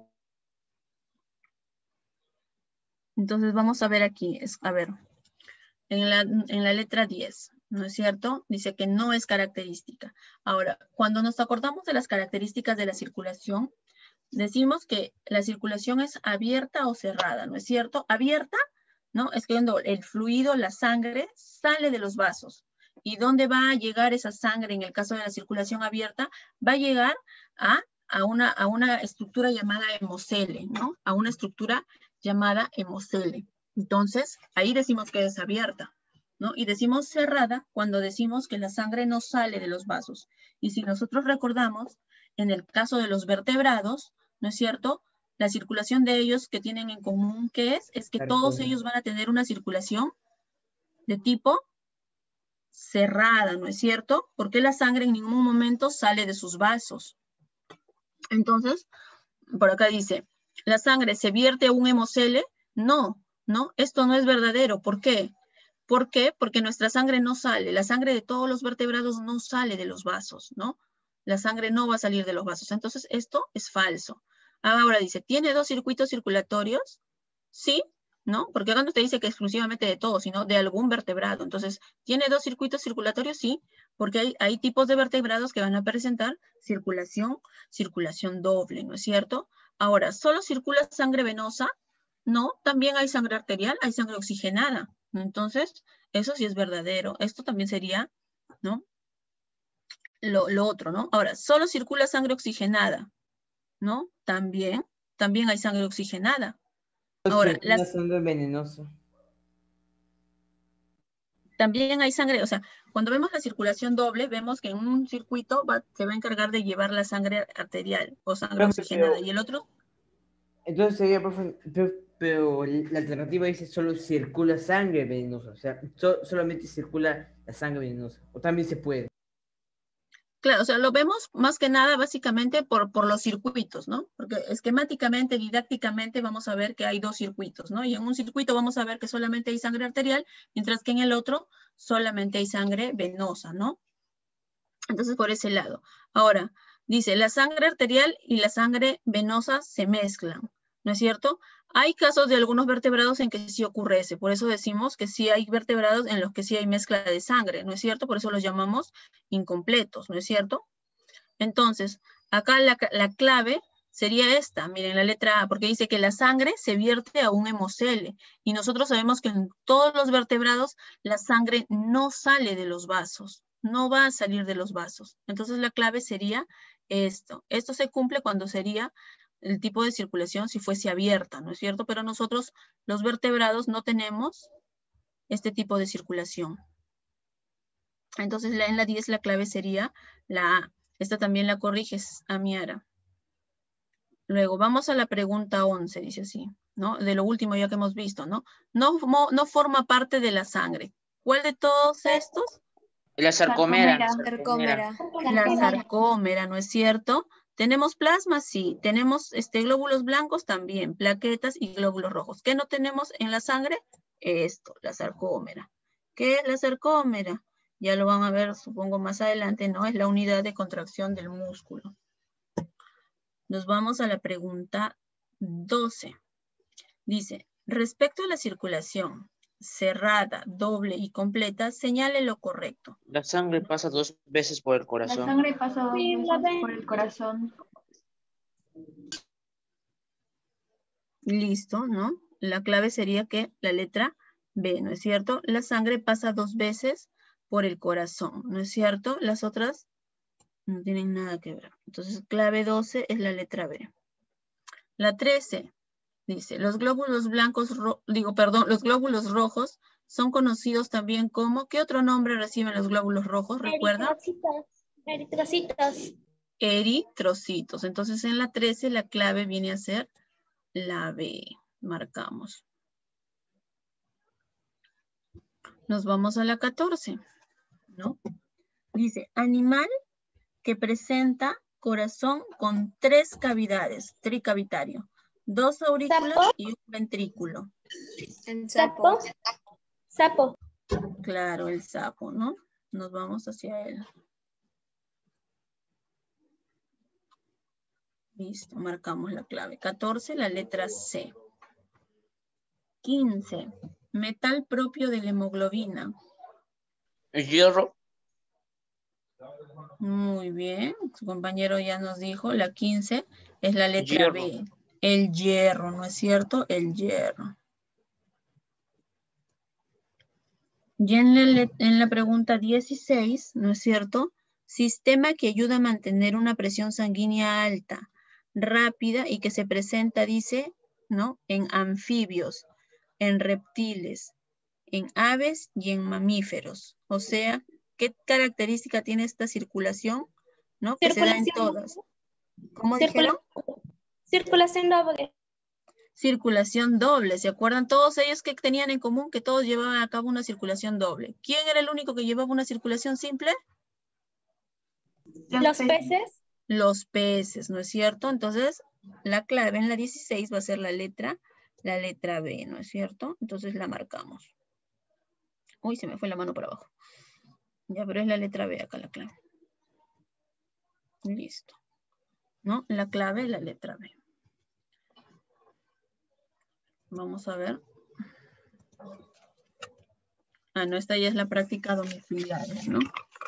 Entonces vamos a ver aquí, a ver, en la letra 10, ¿no es cierto? Dice que no es característica. Ahora, cuando nos acordamos de las características de la circulación, decimos que la circulación es abierta o cerrada, ¿no es cierto? Abierta, ¿no? Es que cuando el fluido, la sangre, sale de los vasos. ¿Y dónde va a llegar esa sangre en el caso de la circulación abierta? Va a llegar a una estructura llamada hemocele, ¿no? A una estructura llamada hemocele. Entonces, ahí decimos que es abierta, ¿no? Y decimos cerrada cuando decimos que la sangre no sale de los vasos. Y si nosotros recordamos, en el caso de los vertebrados, ¿no es cierto? La circulación de ellos que tienen en común, ¿qué es? Es que todos ellos van a tener una circulación de tipo cerrada, ¿no es cierto? Porque la sangre en ningún momento sale de sus vasos. Entonces, por acá dice, ¿la sangre se vierte a un hemocele? No, no, esto no es verdadero. ¿Por qué? ¿Por qué? Porque nuestra sangre no sale. La sangre de todos los vertebrados no sale de los vasos, ¿no? La sangre no va a salir de los vasos. Entonces, esto es falso. Ahora dice, ¿tiene dos circuitos circulatorios? Sí, ¿no? Porque acá no te dice que exclusivamente de todo, sino de algún vertebrado. Entonces, ¿tiene dos circuitos circulatorios? Sí, porque hay tipos de vertebrados que van a presentar circulación doble, ¿no es cierto? Ahora, ¿solo circula sangre venosa? No, también hay sangre arterial, hay sangre oxigenada. Entonces, eso sí es verdadero. Esto también sería, ¿no? Lo otro, ¿no? Ahora, ¿solo circula sangre oxigenada? ¿No? También hay sangre oxigenada. Ahora, la sangre venenosa. También hay sangre, o sea, cuando vemos la circulación doble, vemos que en un circuito se va a encargar de llevar la sangre arterial o sangre oxigenada, y el otro... Entonces sería, profe, pero la alternativa dice solo circula sangre venenosa, o sea, solamente circula la sangre venenosa, o también se puede. Claro, o sea, lo vemos más que nada básicamente por los circuitos, ¿no? Porque esquemáticamente, didácticamente vamos a ver que hay dos circuitos, ¿no? Y en un circuito vamos a ver que solamente hay sangre arterial, mientras que en el otro solamente hay sangre venosa, ¿no? Entonces, por ese lado. Ahora, dice, la sangre arterial y la sangre venosa se mezclan, ¿no es cierto? Hay casos de algunos vertebrados en que sí ocurre eso, por eso decimos que sí hay vertebrados en los que sí hay mezcla de sangre, ¿no es cierto? Por eso los llamamos incompletos, ¿no es cierto? Entonces, acá la clave sería esta, miren la letra A, porque dice que la sangre se vierte a un hemocele, y nosotros sabemos que en todos los vertebrados la sangre no sale de los vasos, no va a salir de los vasos. Entonces la clave sería esto. Esto se cumple cuando sería el tipo de circulación si fuese abierta, ¿no es cierto? Pero nosotros, los vertebrados, no tenemos este tipo de circulación. Entonces en la 10 la clave sería la A. Esta también la corriges, Amiara. Luego vamos a la pregunta 11, dice así, ¿no? De lo último ya que hemos visto, ¿no? No forma parte de la sangre. ¿Cuál de todos estos? La sarcómera. La sarcómera, ¿no es cierto? ¿Tenemos plasma? Sí. ¿Tenemos glóbulos blancos? También. Plaquetas y glóbulos rojos. ¿Qué no tenemos en la sangre? Esto, la sarcómera. ¿Qué es la sarcómera? Ya lo van a ver, supongo, más adelante, ¿no? Es la unidad de contracción del músculo. Nos vamos a la pregunta 12. Dice, respecto a la circulación cerrada, doble y completa, señale lo correcto. La sangre pasa 2 veces por el corazón. La sangre pasa 2 veces por el corazón. Listo, ¿no? La clave sería que la letra B, ¿no es cierto? La sangre pasa 2 veces por el corazón, ¿no es cierto? Las otras no tienen nada que ver. Entonces, clave 12 es la letra B. La 13 dice, los glóbulos blancos, los glóbulos rojos son conocidos también como, ¿qué otro nombre reciben los glóbulos rojos? ¿Recuerda? Eritrocitos. Eritrocitos. Entonces, en la 13 la clave viene a ser la B. Marcamos. Nos vamos a la 14, ¿no? Dice, animal que presenta corazón con 3 cavidades, tricavitario, 2 aurículas ¿Sapo? y un ventrículo. El ¿Sapo? sapo. Sapo. Claro, el sapo, ¿no? Nos vamos hacia él. Listo, marcamos la clave. 14, la letra C. 15, metal propio de la hemoglobina. El hierro. Muy bien, su compañero ya nos dijo, la 15 es la letra Hierro. B. El hierro, ¿no es cierto? El hierro. Y en la pregunta 16, ¿no es cierto? Sistema que ayuda a mantener una presión sanguínea alta, rápida y que se presenta, dice, ¿no? En anfibios, en reptiles, en aves y en mamíferos. O sea, ¿qué característica tiene esta circulación? ¿No? Que se da en todas. ¿Cómo dijeron? Circulación doble. Circulación doble. ¿Se acuerdan todos ellos que tenían en común? Que todos llevaban a cabo una circulación doble. ¿Quién era el único que llevaba una circulación simple? Los peces. Los peces, ¿no es cierto? Entonces, la clave en la 16 va a ser la letra B, ¿no es cierto? Entonces la marcamos. Uy, se me fue la mano por abajo. Ya, pero es la letra B acá la clave. Listo. ¿No? La clave es la letra B. Vamos a ver. Ah, no, esta ya es la práctica domiciliaria, ¿no?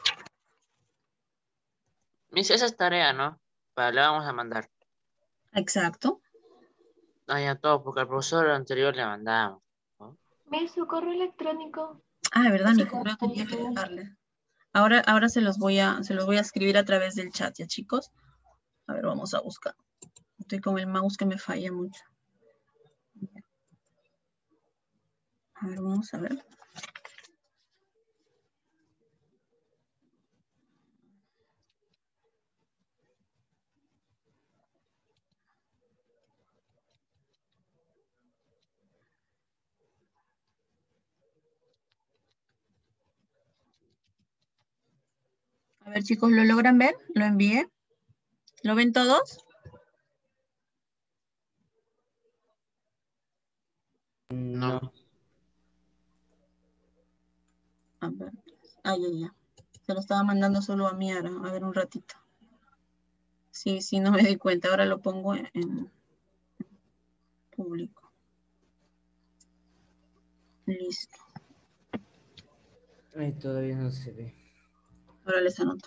Mis, esa es tarea, ¿no? La vamos a mandar. Exacto. Ya todo, porque al profesor anterior le mandamos. ¿No? Ve su correo electrónico. Ah, de verdad, mi correo tenía que dejarle. Ahora se los voy a escribir a través del chat, ¿ya, chicos? A ver, vamos a buscar. Estoy con el mouse que me falla mucho. A ver, vamos a ver. A ver, chicos, ¿lo logran ver? ¿Lo envié? ¿Lo ven todos? No. A ver. Ya. Se lo estaba mandando solo a Miara. A ver, un ratito. Sí, no me di cuenta. Ahora lo pongo en público. Listo. Ay, todavía no se ve. Ahora les anoto.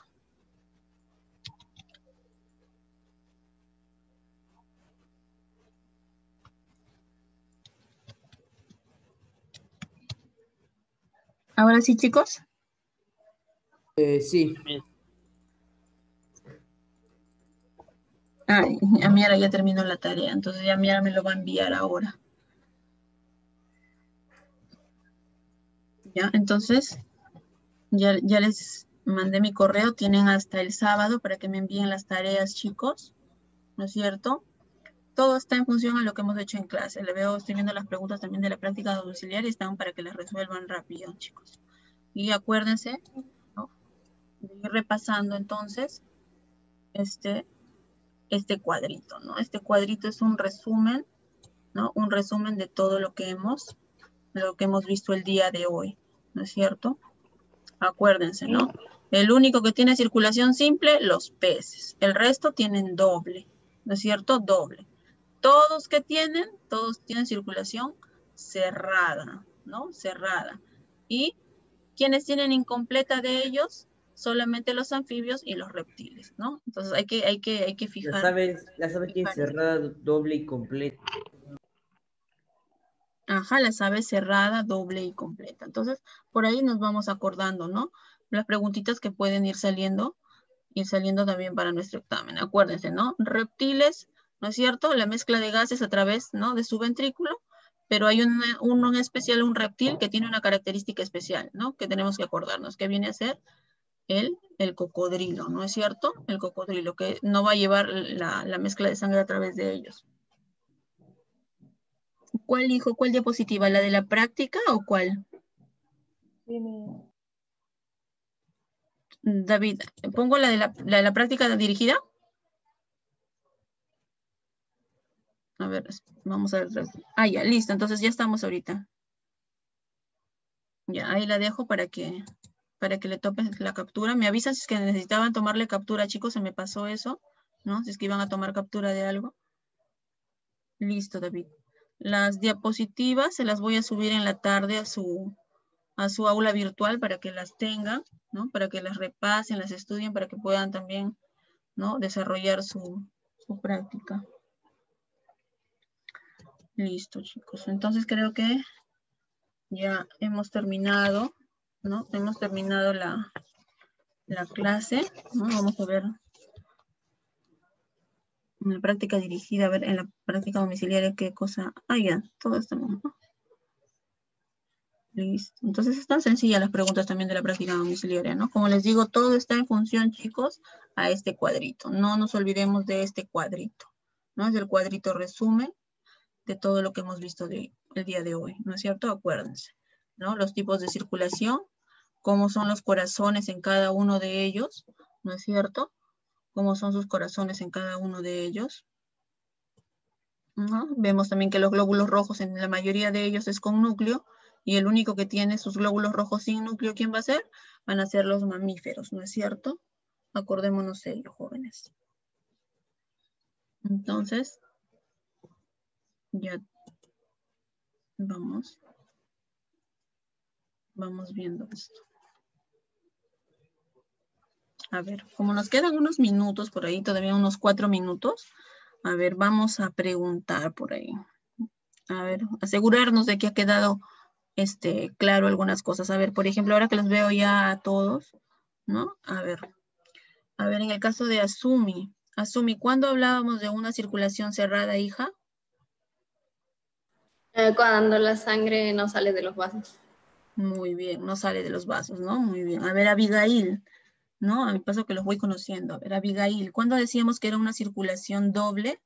¿Ahora sí, chicos? Sí. Ah, a Miara ya terminó la tarea, entonces ya Miara me lo va a enviar ahora. Ya, entonces, ya les mandé mi correo, tienen hasta el sábado para que me envíen las tareas, chicos, ¿no es cierto? Todo está en función a lo que hemos hecho en clase. Estoy viendo las preguntas también de la práctica domiciliaria y están para que las resuelvan rápido, chicos. Y acuérdense, ¿no?, de ir repasando entonces este cuadrito, ¿no? Este cuadrito es un resumen, ¿no? Un resumen de todo lo que hemos visto el día de hoy, ¿no es cierto? Acuérdense, ¿no? El único que tiene circulación simple, los peces. El resto tienen doble, ¿no es cierto? Doble. Todos tienen circulación cerrada, ¿no? Cerrada. Y quienes tienen incompleta de ellos, solamente los anfibios y los reptiles, ¿no? Entonces hay que fijar. Las aves tienen cerrada, doble y completa. Ajá, las aves cerrada, doble y completa. Entonces, por ahí nos vamos acordando, ¿no? Las preguntitas que pueden ir saliendo también para nuestro examen. Acuérdense, ¿no? Reptiles, ¿no es cierto? La mezcla de gases a través, ¿no?, de su ventrículo, pero hay uno en especial, un reptil que tiene una característica especial, ¿no?, que tenemos que acordarnos, que viene a ser el cocodrilo, ¿no es cierto? El cocodrilo, que no va a llevar la mezcla de sangre a través de ellos. ¿Cuál dijo? ¿Cuál diapositiva? ¿La de la práctica o cuál? Sí, David, ¿pongo la de la práctica dirigida? A ver, vamos a ver. Ah, ya, listo. Entonces ya estamos ahorita. Ya, ahí la dejo para que le topen la captura. Me avisan si es que necesitaban tomarle captura, chicos. Se me pasó eso, ¿no? Si es que iban a tomar captura de algo. Listo, David. Las diapositivas se las voy a subir en la tarde a su aula virtual para que las tengan, ¿no? Para que las repasen, las estudien, para que puedan también, ¿no? Desarrollar su práctica. Listo, chicos. Entonces creo que ya hemos terminado, ¿no? Hemos terminado la clase, ¿no? Vamos a ver en la práctica dirigida, a ver en la práctica domiciliaria qué cosa. Ah, ya, todo está bien, ¿no? Listo. Entonces están sencillas las preguntas también de la práctica domiciliaria, ¿no? Como les digo, todo está en función, chicos, a este cuadrito. No nos olvidemos de este cuadrito, ¿no? Es el cuadrito resumen de todo lo que hemos visto el día de hoy, ¿no es cierto? Acuérdense, ¿no? Los tipos de circulación, cómo son los corazones en cada uno de ellos, ¿no es cierto? Cómo son sus corazones en cada uno de ellos, ¿no? Vemos también que los glóbulos rojos en la mayoría de ellos es con núcleo, y el único que tiene sus glóbulos rojos sin núcleo, ¿quién va a ser? Van a ser los mamíferos, ¿no es cierto? Acordémonos de ello, jóvenes. Entonces, ya vamos viendo esto. A ver, como nos quedan unos minutos por ahí, todavía unos 4 minutos, a ver, vamos a preguntar por ahí. A ver, asegurarnos de que ha quedado claro algunas cosas. A ver, por ejemplo, ahora que los veo ya a todos, ¿no? A ver, en el caso de Asumi. Asumi, ¿cuándo hablábamos de una circulación cerrada, hija? Cuando la sangre no sale de los vasos. Muy bien, no sale de los vasos, ¿no? Muy bien. A ver, Abigail, ¿no? A mi paso que los voy conociendo. A ver, Abigail, ¿cuándo decíamos que era una circulación doble?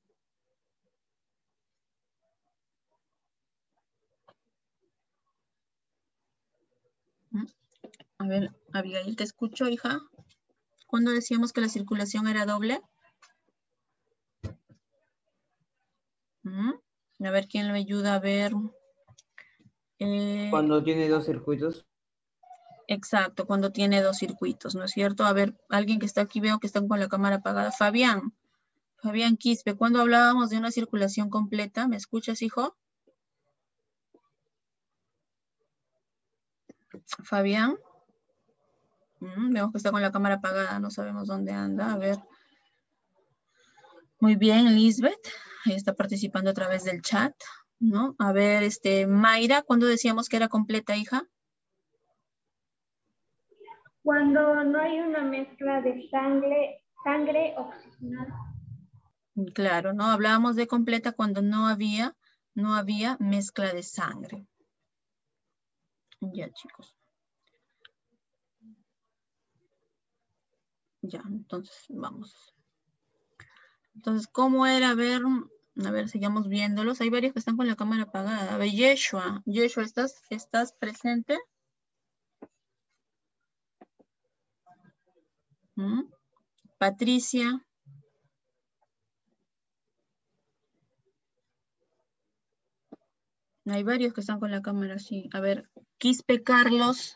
A ver, Abigail, te escucho, hija. ¿Cuándo decíamos que la circulación era doble? A ver, ¿quién me ayuda a ver? Cuando tiene 2 circuitos. Exacto, cuando tiene 2 circuitos, ¿no es cierto? A ver, alguien que está aquí, veo que están con la cámara apagada. Fabián Quispe, ¿cuándo hablábamos de una circulación completa? ¿Me escuchas, hijo? Fabián. Vemos que está con la cámara apagada, no sabemos dónde anda. A ver. Muy bien, Lisbeth. Está participando a través del chat, ¿no? A ver, Mayra, ¿cuándo decíamos que era completa, hija? Cuando no hay una mezcla de sangre oxigenada. Claro, ¿no? Hablábamos de completa cuando no había mezcla de sangre. Ya, chicos. Ya, entonces, vamos. Entonces, ¿cómo era? A ver, sigamos viéndolos. Hay varios que están con la cámara apagada. A ver, Yeshua, ¿estás presente? Patricia. Hay varios que están con la cámara así. A ver, Quispe Carlos.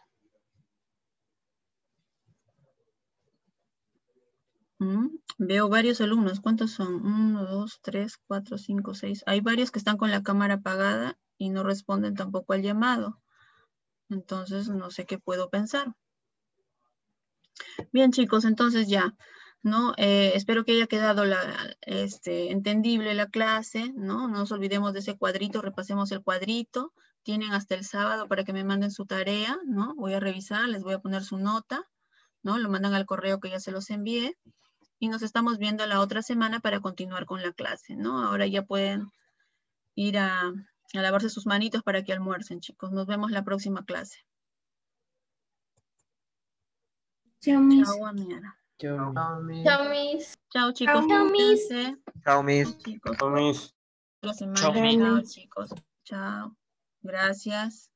Veo varios alumnos. ¿Cuántos son? 1, 2, 3, 4, 5, 6. Hay varios que están con la cámara apagada y no responden tampoco al llamado. Entonces, no sé qué puedo pensar. Bien, chicos, entonces ya, ¿no? Espero que haya quedado entendible la clase, ¿no? No nos olvidemos de ese cuadrito, repasemos el cuadrito. Tienen hasta el sábado para que me manden su tarea, ¿no? Voy a revisar, les voy a poner su nota, ¿no? Lo mandan al correo que ya se los envié. Y nos estamos viendo la otra semana para continuar con la clase, ¿no? Ahora ya pueden ir a lavarse sus manitos para que almuercen, chicos. Nos vemos la próxima clase. Chao, Miss. Chao, Amiara. Chao, Miss. Chao, chicos. Chao, Miss. Chao, Miss. Chicos. Chao, Miss. La semana. Chao, Miss. Chao, chicos. Chao. Gracias.